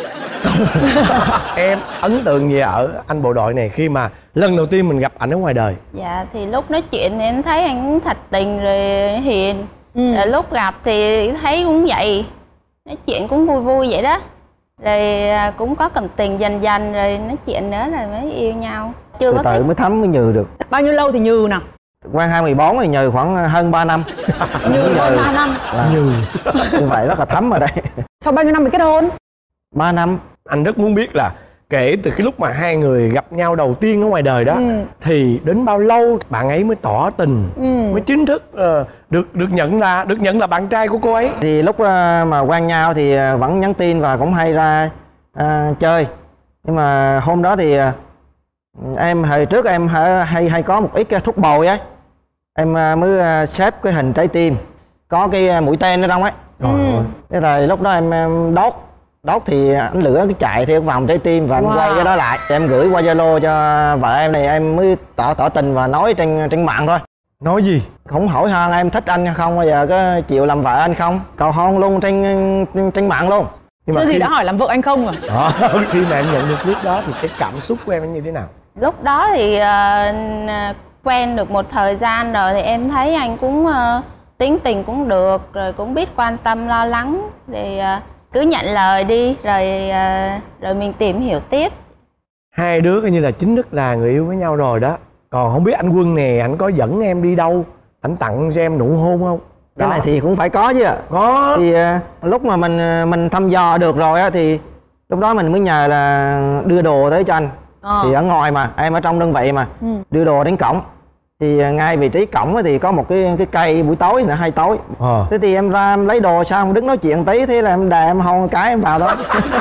Em ấn tượng gì ở anh bộ đội này khi mà lần đầu tiên mình gặp ảnh ở ngoài đời? Dạ thì lúc nói chuyện thì em thấy anh cũng thật tình rồi hiền. ừ. Rồi lúc gặp thì thấy cũng vậy. nói chuyện cũng vui vui vậy đó. Rồi à, cũng có cảm tình dần dần rồi nói chuyện nữa rồi mới yêu nhau. Chưa từ có từ thích. mới thấm mới nhừ được. Bao nhiêu lâu thì nhừ nào? Quen hai mười bốn thì nhừ khoảng hơn ba năm. Nhừ hơn ba năm. Nhừ. Như vậy rất là thấm ở đây. Sau bao nhiêu năm mới kết hôn? ba năm. Anh rất muốn biết là kể từ cái lúc mà hai người gặp nhau đầu tiên ở ngoài đời đó, ừ. thì đến bao lâu bạn ấy mới tỏ tình, ừ. mới chính thức uh, được được nhận là được nhận là bạn trai của cô ấy? Thì lúc uh, mà quen nhau thì uh, vẫn nhắn tin và cũng hay ra uh, chơi. Nhưng mà hôm đó thì uh, em hồi trước em hay hay, hay có một ít thuốc bồi ấy, em uh, mới uh, xếp cái hình trái tim có cái uh, mũi tên ở trong ấy. Ừ. Thế rồi lúc đó em, em đốt đốt thì ánh lửa cái chạy theo vòng trái tim và em wow. quay cái đó lại, em gửi qua Zalo cho vợ em này, em mới tỏ tỏ tình và nói trên trên mạng thôi. Nói gì? Không hỏi han em thích anh không, bao giờ có chịu làm vợ anh không, cầu hôn luôn trên trên, trên mạng luôn. Nhưng mà chưa khi... gì đã hỏi làm vợ anh không rồi. Đó, khi mà em nhận được clip đó thì cái cảm xúc của em như thế nào? Lúc đó thì uh, quen được một thời gian rồi thì em thấy anh cũng uh, tính tình cũng được, rồi cũng biết quan tâm lo lắng, thì uh, cứ nhận lời đi rồi uh, rồi mình tìm hiểu tiếp. Hai đứa coi như là chính thức là người yêu với nhau rồi đó. Còn không biết anh Quân nè, anh có dẫn em đi đâu, anh tặng cho em nụ hôn không? Cái đó. Này thì cũng phải có chứ ạ. Có. Thì uh, lúc mà mình mình thăm dò được rồi á thì lúc đó mình mới nhờ là đưa đồ tới cho anh. À. Thì ở ngoài mà em ở trong đơn vị mà, ừ. đưa đồ đến cổng. Thì ngay vị trí cổng thì có một cái cái cây buổi tối nó hay tối. À. Thế thì em ra em lấy đồ xong đứng nói chuyện tí, thế là em đè em hôn cái em vào đó.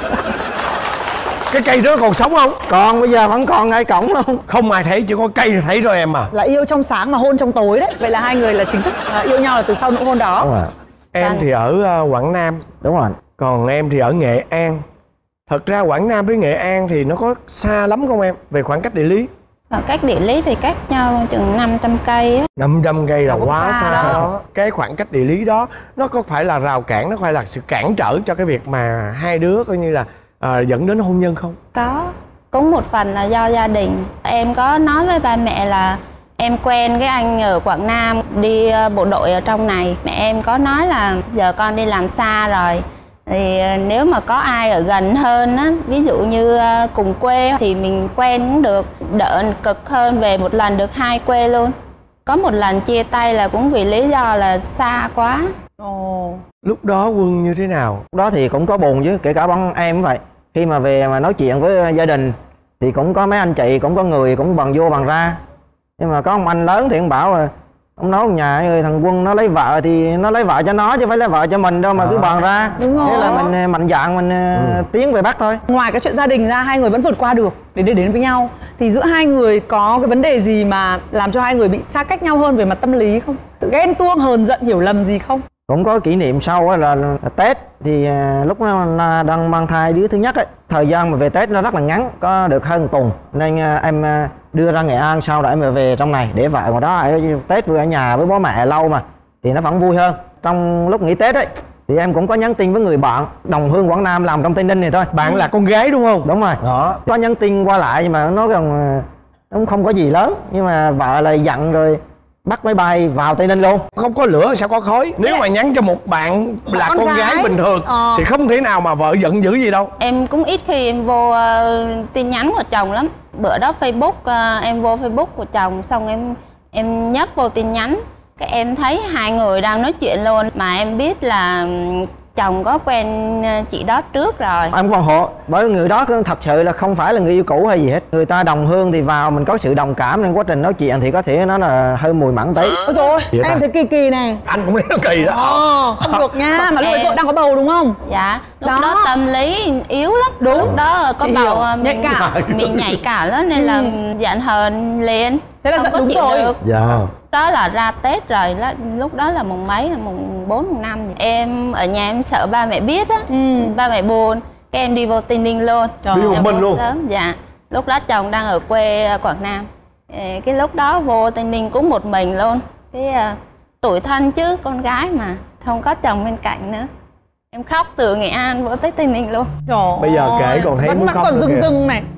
Cái cây đó còn sống không? Còn, bây giờ vẫn còn ngay cổng luôn. Không ai thấy, chỉ có cây thấy rồi em à. Là yêu trong sáng mà hôn trong tối đấy. Vậy là hai người là chính thức uh, yêu nhau là từ sau nụ hôn đó. Đúng rồi. Em thì ở uh, Quảng Nam. Đúng rồi. Còn em thì ở Nghệ An. Thật ra Quảng Nam với Nghệ An thì nó có xa lắm không em? Về khoảng cách địa lý? Khoảng cách địa lý thì cách nhau chừng năm trăm cây á. năm trăm cây là không quá xa, xa đó. đó. Cái khoảng cách địa lý đó nó có phải là rào cản, nó phải là sự cản trở cho cái việc mà hai đứa coi như là à, dẫn đến hôn nhân không? Có, cũng một phần là do gia đình. Em có nói với ba mẹ là em quen cái anh ở Quảng Nam đi bộ đội ở trong này. Mẹ em có nói là giờ con đi làm xa rồi, thì nếu mà có ai ở gần hơn á, ví dụ như cùng quê thì mình quen cũng được, đỡ cực hơn về một lần được hai quê luôn. Có một lần chia tay là cũng vì lý do là xa quá. Ồ. Lúc đó Quân như thế nào? Lúc đó thì cũng có buồn chứ, kể cả bọn em cũng vậy. Khi mà về mà nói chuyện với gia đình thì cũng có mấy anh chị, cũng có người cũng bằng vô bằng ra. Nhưng mà có ông anh lớn thì ông bảo là ông nói nhà ơi, thằng Quân nó lấy vợ thì nó lấy vợ cho nó chứ phải lấy vợ cho mình đâu mà à. cứ bàn ra. Thế là mình mạnh dạn mình ừ. tiến về Bắc thôi. Ngoài cái chuyện gia đình ra, hai người vẫn vượt qua được để đến đến với nhau. Thì giữa hai người có cái vấn đề gì mà làm cho hai người bị xa cách nhau hơn về mặt tâm lý không? Tự ghen tuông, hờn giận, hiểu lầm gì không? Cũng có kỷ niệm sau là, là, là Tết thì lúc nó đang mang thai đứa thứ nhất ấy, thời gian mà về Tết nó rất là ngắn, có được hơn một tuần, nên em đưa ra Nghệ An, sau đó em về trong này để vợ ngoài đó ở Tết vừa ở nhà với bố mẹ lâu mà thì nó vẫn vui hơn. Trong lúc nghỉ Tết ấy thì em cũng có nhắn tin với người bạn đồng hương Quảng Nam làm trong Tây Ninh này thôi. Bạn là con gái đúng không? Đúng rồi. Đó. Có nhắn tin qua lại nhưng mà nó còn nó không có gì lớn, nhưng mà vợ là giận rồi bắt máy bay vào Tây Ninh luôn. Không có lửa sao có khói. Nếu mà nhắn cho một bạn là con, con gái. gái bình thường ờ. thì không thể nào mà vợ giận dữ gì đâu. Em cũng ít khi em vô uh, tin nhắn của chồng lắm. Bữa đó Facebook uh, em vô Facebook của chồng, xong em em nhấp vô tin nhắn, cái em thấy hai người đang nói chuyện luôn, mà em biết là chồng có quen chị đó trước rồi. Em còn hộ với người đó thật sự là không phải là người yêu cũ hay gì hết. Người ta đồng hương thì vào mình có sự đồng cảm, nên quá trình nói chuyện thì có thể nó là hơi mùi mẫn tí. Ôi trời, em thấy kỳ kỳ này. Anh cũng thấy nó kỳ đó. Ờ, không được nha, mà lúc ấy đang có bầu đúng không? Dạ, lúc đó, đó tâm lý yếu lắm. Đúng. Lúc đó có chị bầu mình nhạy cảm. Mình nhạy cảm lắm nên là giận hờn liền. Thế là không giận có đúng chịu rồi. được. Dạ. Đó là ra Tết rồi, lúc đó là mùng mấy, là mùng bốn, mùng năm. Em ở nhà em sợ ba mẹ biết á, ừ. ba mẹ buồn, cái em đi vô Tây Ninh luôn. Trời. Đi một mình luôn? Sớm. Dạ, lúc đó chồng đang ở quê Quảng Nam. Cái lúc đó vô Tây Ninh cũng một mình luôn. Cái uh, tủi thân chứ, con gái mà, không có chồng bên cạnh nữa. Em khóc từ Nghệ An vô tới Tây Ninh luôn. Trời. Bây giờ kể còn thấy vẫn muốn khóc còn rưng rưng này.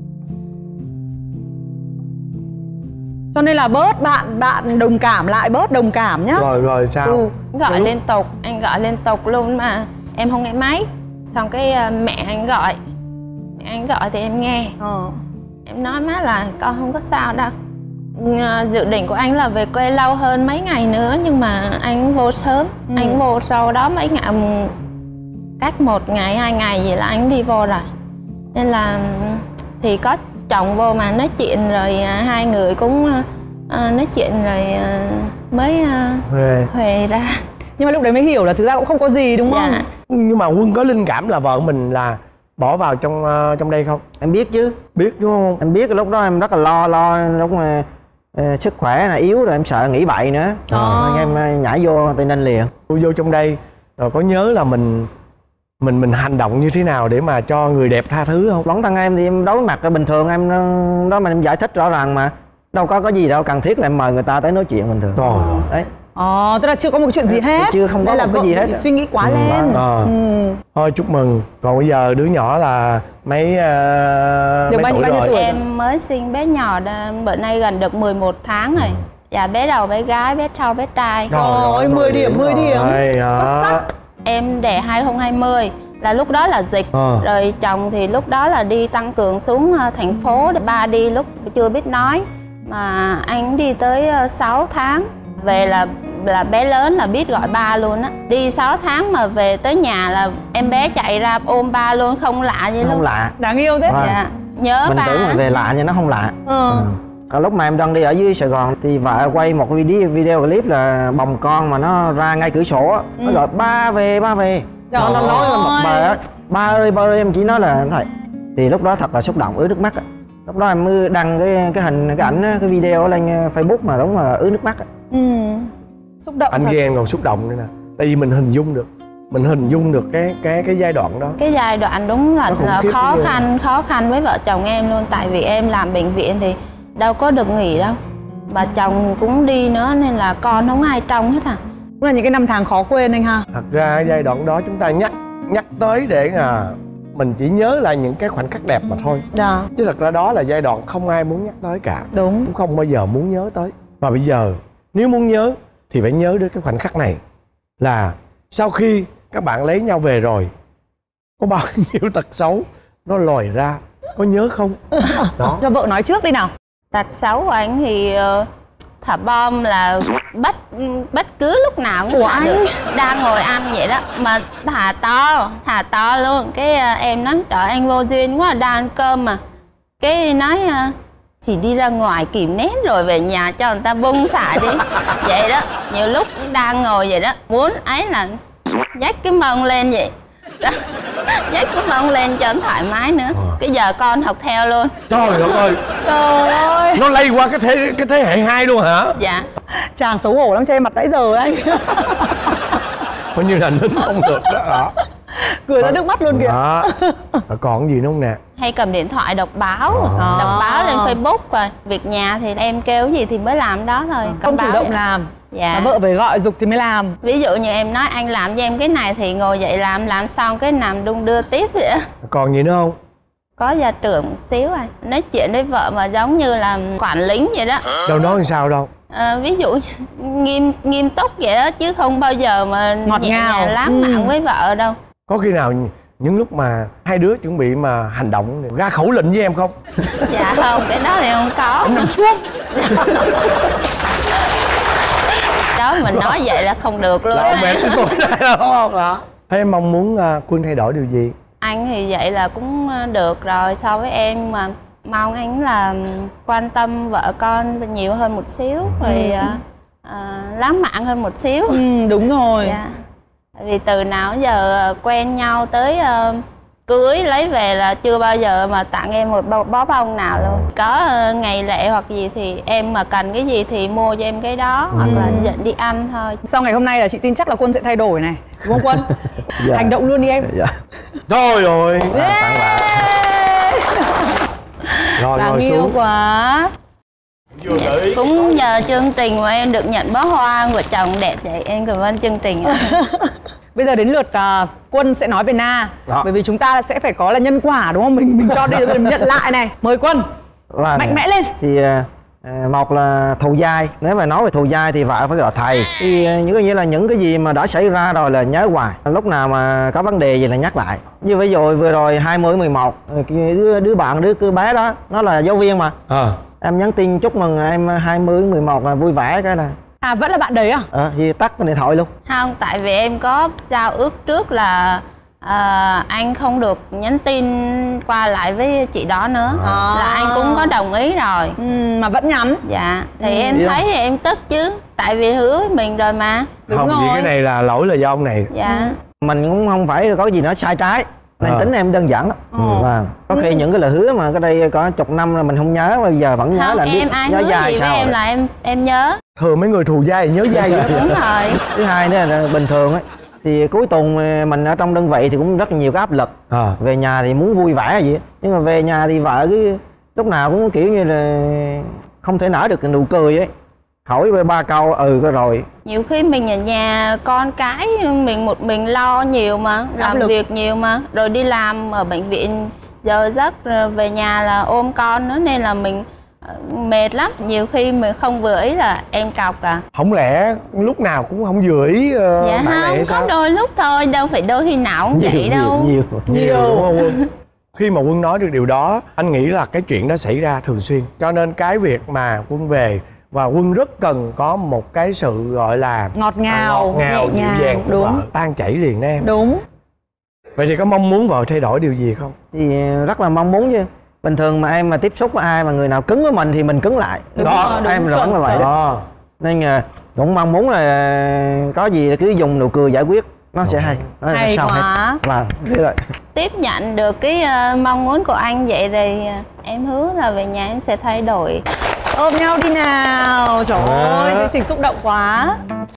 Cho nên là bớt bạn bạn đồng cảm lại, bớt đồng cảm nhá. Rồi rồi sao? Ừ, gọi liên tục, anh gọi liên tục luôn mà em không nghe máy. Xong cái uh, mẹ anh gọi, mẹ anh gọi thì em nghe. ờ. Em nói má là con không có sao đâu. uh, Dự định của anh là về quê lâu hơn mấy ngày nữa, nhưng mà anh vô sớm. ừ. Anh vô sau đó mấy ngày, cách một ngày hai ngày gì là anh đi vô rồi. Nên là thì có chồng vô mà nói chuyện rồi, uh, hai người cũng uh, nói chuyện rồi uh, mới uh, Huề. Huề ra. Nhưng mà lúc đấy mới hiểu là thực ra cũng không có gì đúng không? Dạ. Nhưng mà Quân có linh cảm là vợ mình là bỏ vào trong uh, trong đây không? Em biết chứ. Biết đúng không? Em biết lúc đó em rất là lo lo lúc mà uh, sức khỏe là yếu rồi, em sợ nghĩ bậy nữa. à. Nên em uh, nhảy vô Tây Ninh liền. Vô trong đây rồi có nhớ là mình mình mình hành động như thế nào để mà cho người đẹp tha thứ không? Bản thân em thì em đối mặt là bình thường, em đó mà em giải thích rõ ràng mà đâu có có gì đâu cần thiết là em mời người ta tới nói chuyện bình thường. Trời. Đấy. Ờ, tức là chưa có một chuyện gì hết. Chưa không có là một cái gì hết. Suy nghĩ quá ừ, lên. À. ừ. Thôi chúc mừng. Còn bây giờ đứa nhỏ là mấy uh, mấy tuổi rồi? tuổi em mới sinh bé nhỏ, bữa nay gần được mười một tháng rồi. Dạ, bé đầu bé gái, bé sau bé trai. Trời ơi, mười điểm, mười điểm. Xuất sắc. Em đẻ hai không hai không, là lúc đó là dịch. à. Rồi chồng thì lúc đó là đi tăng cường xuống thành phố. Ba đi lúc chưa biết nói. Mà anh đi tới sáu tháng. Về là là bé lớn là biết gọi ba luôn á. Đi sáu tháng mà về tới nhà là em bé chạy ra ôm ba luôn, không lạ gì luôn. Không lạ. Đáng yêu thế. Dạ. Nhớ mình ba. tưởng là về lạ nhưng nó không lạ. ừ. ừ. Còn lúc mà em đang đi ở dưới Sài Gòn thì vợ quay một video video clip là bồng con mà nó ra ngay cửa sổ á. ừ. Nó gọi ba về ba về. Nó, nó nói lên một bài á, ba ơi ba ơi, em chỉ nói là thôi. Thì lúc đó thật là xúc động, ướt nước mắt á. Lúc đó em mới đăng cái cái hình cái ảnh cái video lên Facebook mà đúng là ướt nước mắt á. ừ. Xúc động. Anh thật. ghen còn xúc động nữa nè. Tại vì mình hình dung được, mình hình dung được cái cái cái giai đoạn đó. Cái giai đoạn đúng là, là khó khăn khó khăn với vợ chồng em luôn. Tại vì em làm bệnh viện thì đâu có được nghỉ đâu, mà chồng cũng đi nữa nên là con không ai trông hết à. Cũng là những cái năm tháng khó quên anh ha. Thật ra giai đoạn đó chúng ta nhắc nhắc tới để là mình chỉ nhớ lại những cái khoảnh khắc đẹp mà thôi. Dạ. Chứ thật ra đó là giai đoạn không ai muốn nhắc tới cả. Đúng. Cũng không bao giờ muốn nhớ tới. Và bây giờ nếu muốn nhớ thì phải nhớ đến cái khoảnh khắc này, là sau khi các bạn lấy nhau về rồi có bao nhiêu tật xấu nó lòi ra, có nhớ không? Đó. Cho vợ nói trước đi nào. Tật xấu của anh thì uh, thả bom là bất bất cứ lúc nào cũng thả được. Đang ngồi ăn vậy đó mà thả to, thả to luôn. Cái uh, em nói trời anh vô duyên quá, đang ăn cơm mà. Cái nói uh, chỉ đi ra ngoài kìm nén rồi về nhà cho người ta bung xả đi. Vậy đó, nhiều lúc đang ngồi vậy đó, muốn ấy là nhấc cái mông lên vậy đó. Nhấc cái mông lên cho nó thoải mái nữa. Cái giờ con học theo luôn. Trời ơi. Trời ơi. Nó lây qua cái thế cái thế hệ hai luôn hả? Dạ. Chàng xấu hổ lắm, che mặt nãy giờ anh. Coi như là nín không được đó. đó. Cười ra nước mắt luôn kìa. Đó. Còn gì nữa không nè? Hay cầm điện thoại đọc báo, à. đọc báo lên Facebook rồi. Việc nhà thì em kêu gì thì mới làm đó thôi. À. Không chủ động vậy. Làm. Dạ. Mà vợ phải gọi giục thì mới làm. Ví dụ như em nói anh làm cho em cái này thì ngồi dậy làm, làm xong cái nằm đung đưa tiếp vậy. Còn gì nữa không? Có gia trưởng một xíu à. Nói chuyện với vợ mà giống như là quản lính vậy đó. Đâu nói làm sao đâu. À, ví dụ nghiêm nghiêm túc vậy đó, chứ không bao giờ mà ngọt nhẹ ngào nhàng lãng ừ. mạn với vợ đâu. Có khi nào những lúc mà hai đứa chuẩn bị mà hành động ra khẩu lệnh với em không? Dạ không, cái đó thì không có. Em nằm xuống. Đó mình nói vậy là không được luôn. Là mẹ của tôi đây là không hả? Thế em mong muốn uh, Quân thay đổi điều gì? Anh thì vậy là cũng được rồi so với em, mà mong anh là quan tâm vợ con nhiều hơn một xíu, rồi uh, uh, lãng mạn hơn một xíu. Ừ, đúng rồi. Dạ. Vì từ nào giờ quen nhau tới uh, cưới lấy về là chưa bao giờ mà tặng em một bó, bó bông nào luôn. Có uh, ngày lễ hoặc gì thì em mà cần cái gì thì mua cho em cái đó, ừ. hoặc là dẫn đi ăn thôi. Sau ngày hôm nay là chị tin chắc là Quân sẽ thay đổi này, đúng không Quân? Dạ. Hành động luôn đi em. Dạ. Trời ơi. Yeah. Rồi ngồi yêu xuống. Quá. Dạ, cũng nhờ chương trình mà em được nhận bó hoa của chồng đẹp vậy, em cảm ơn chương trình. Bây giờ đến lượt uh, Quân sẽ nói về Na. Đó. Bởi vì chúng ta sẽ phải có là nhân quả đúng không? Mình mình cho đi rồi mình nhận lại này. Mời Quân. Là mạnh mẽ lên. Thì uh, Một là thù dai, nếu mà nói về thù dai thì vợ phải gọi là thầy. Thì những cái nghĩa là những cái gì mà đã xảy ra rồi là nhớ hoài, lúc nào mà có vấn đề gì là nhắc lại. Như ví dụ vừa rồi hai mươi mười một, đứa đứa bạn đứa cứ bé đó, nó là giáo viên mà. À. Em nhắn tin chúc mừng em hai mươi mười một là vui vẻ cái là. À vẫn là bạn đấy à? Ờ, thì tắt cái điện thoại luôn. Không, tại vì em có giao ước trước là À, anh không được nhắn tin qua lại với chị đó nữa. À. Là anh cũng có đồng ý rồi. Ừ, mà vẫn nhắn. Dạ. Thì ừ. em thấy thì em tức chứ. Tại vì hứa với mình rồi mà. Đúng không, vì cái này là lỗi là do ông này. Dạ. Mình cũng không phải có gì nó sai trái. Nên à. tính em đơn giản lắm. Ừ. Và có khi những cái lời hứa mà cái đây có chục năm rồi mình không nhớ, bây giờ vẫn nhớ không, là em biết ai nhớ hứa dài gì sao với em rồi. là em em nhớ. Thường mấy người thù dai nhớ dai vậy. Đúng rồi. Thứ hai nữa là bình thường ấy, thì cuối tuần mình ở trong đơn vị thì cũng rất nhiều cái áp lực. À. Về nhà thì muốn vui vẻ gì, nhưng mà về nhà thì vợ cứ lúc nào cũng kiểu như là không thể nở được nụ cười ấy, hỏi về ba câu ừ có rồi. Nhiều khi mình ở nhà con cái mình một mình lo nhiều mà, làm lực. Việc nhiều mà, rồi đi làm ở bệnh viện giờ giấc về nhà là ôm con nữa, nên là mình mệt lắm. Nhiều khi mình không vừa ý là em cọc à. Không lẽ lúc nào cũng không vừa ý uh, dạ bạn không, này sao? Có đôi lúc thôi, đâu phải đôi khi nào cũng nhiều, vậy đâu. Nhiều, nhiều, nhiều đúng không Quân? Khi mà Quân nói được điều đó, anh nghĩ là cái chuyện đó xảy ra thường xuyên. Cho nên cái việc mà Quân về và Quân rất cần có một cái sự gọi là ngọt ngào, ngọt ngào, dịu dàng của vợ, tan chảy liền đó em. Đúng. Vậy thì có mong muốn vợ thay đổi điều gì không? Thì rất là mong muốn chứ. Bình thường mà em mà tiếp xúc với ai mà người nào cứng với mình thì mình cứng lại. Đúng đó, đúng, em là vẫn là vậy đó. Nên là cũng mong muốn là có gì cứ dùng nụ cười giải quyết, nó sẽ hay. Nó hay sao quá. Và rồi. Tiếp nhận được cái uh, mong muốn của anh vậy thì uh, em hứa là về nhà em sẽ thay đổi. Ôm nhau đi nào. Trời ơi, chương trình xúc động quá.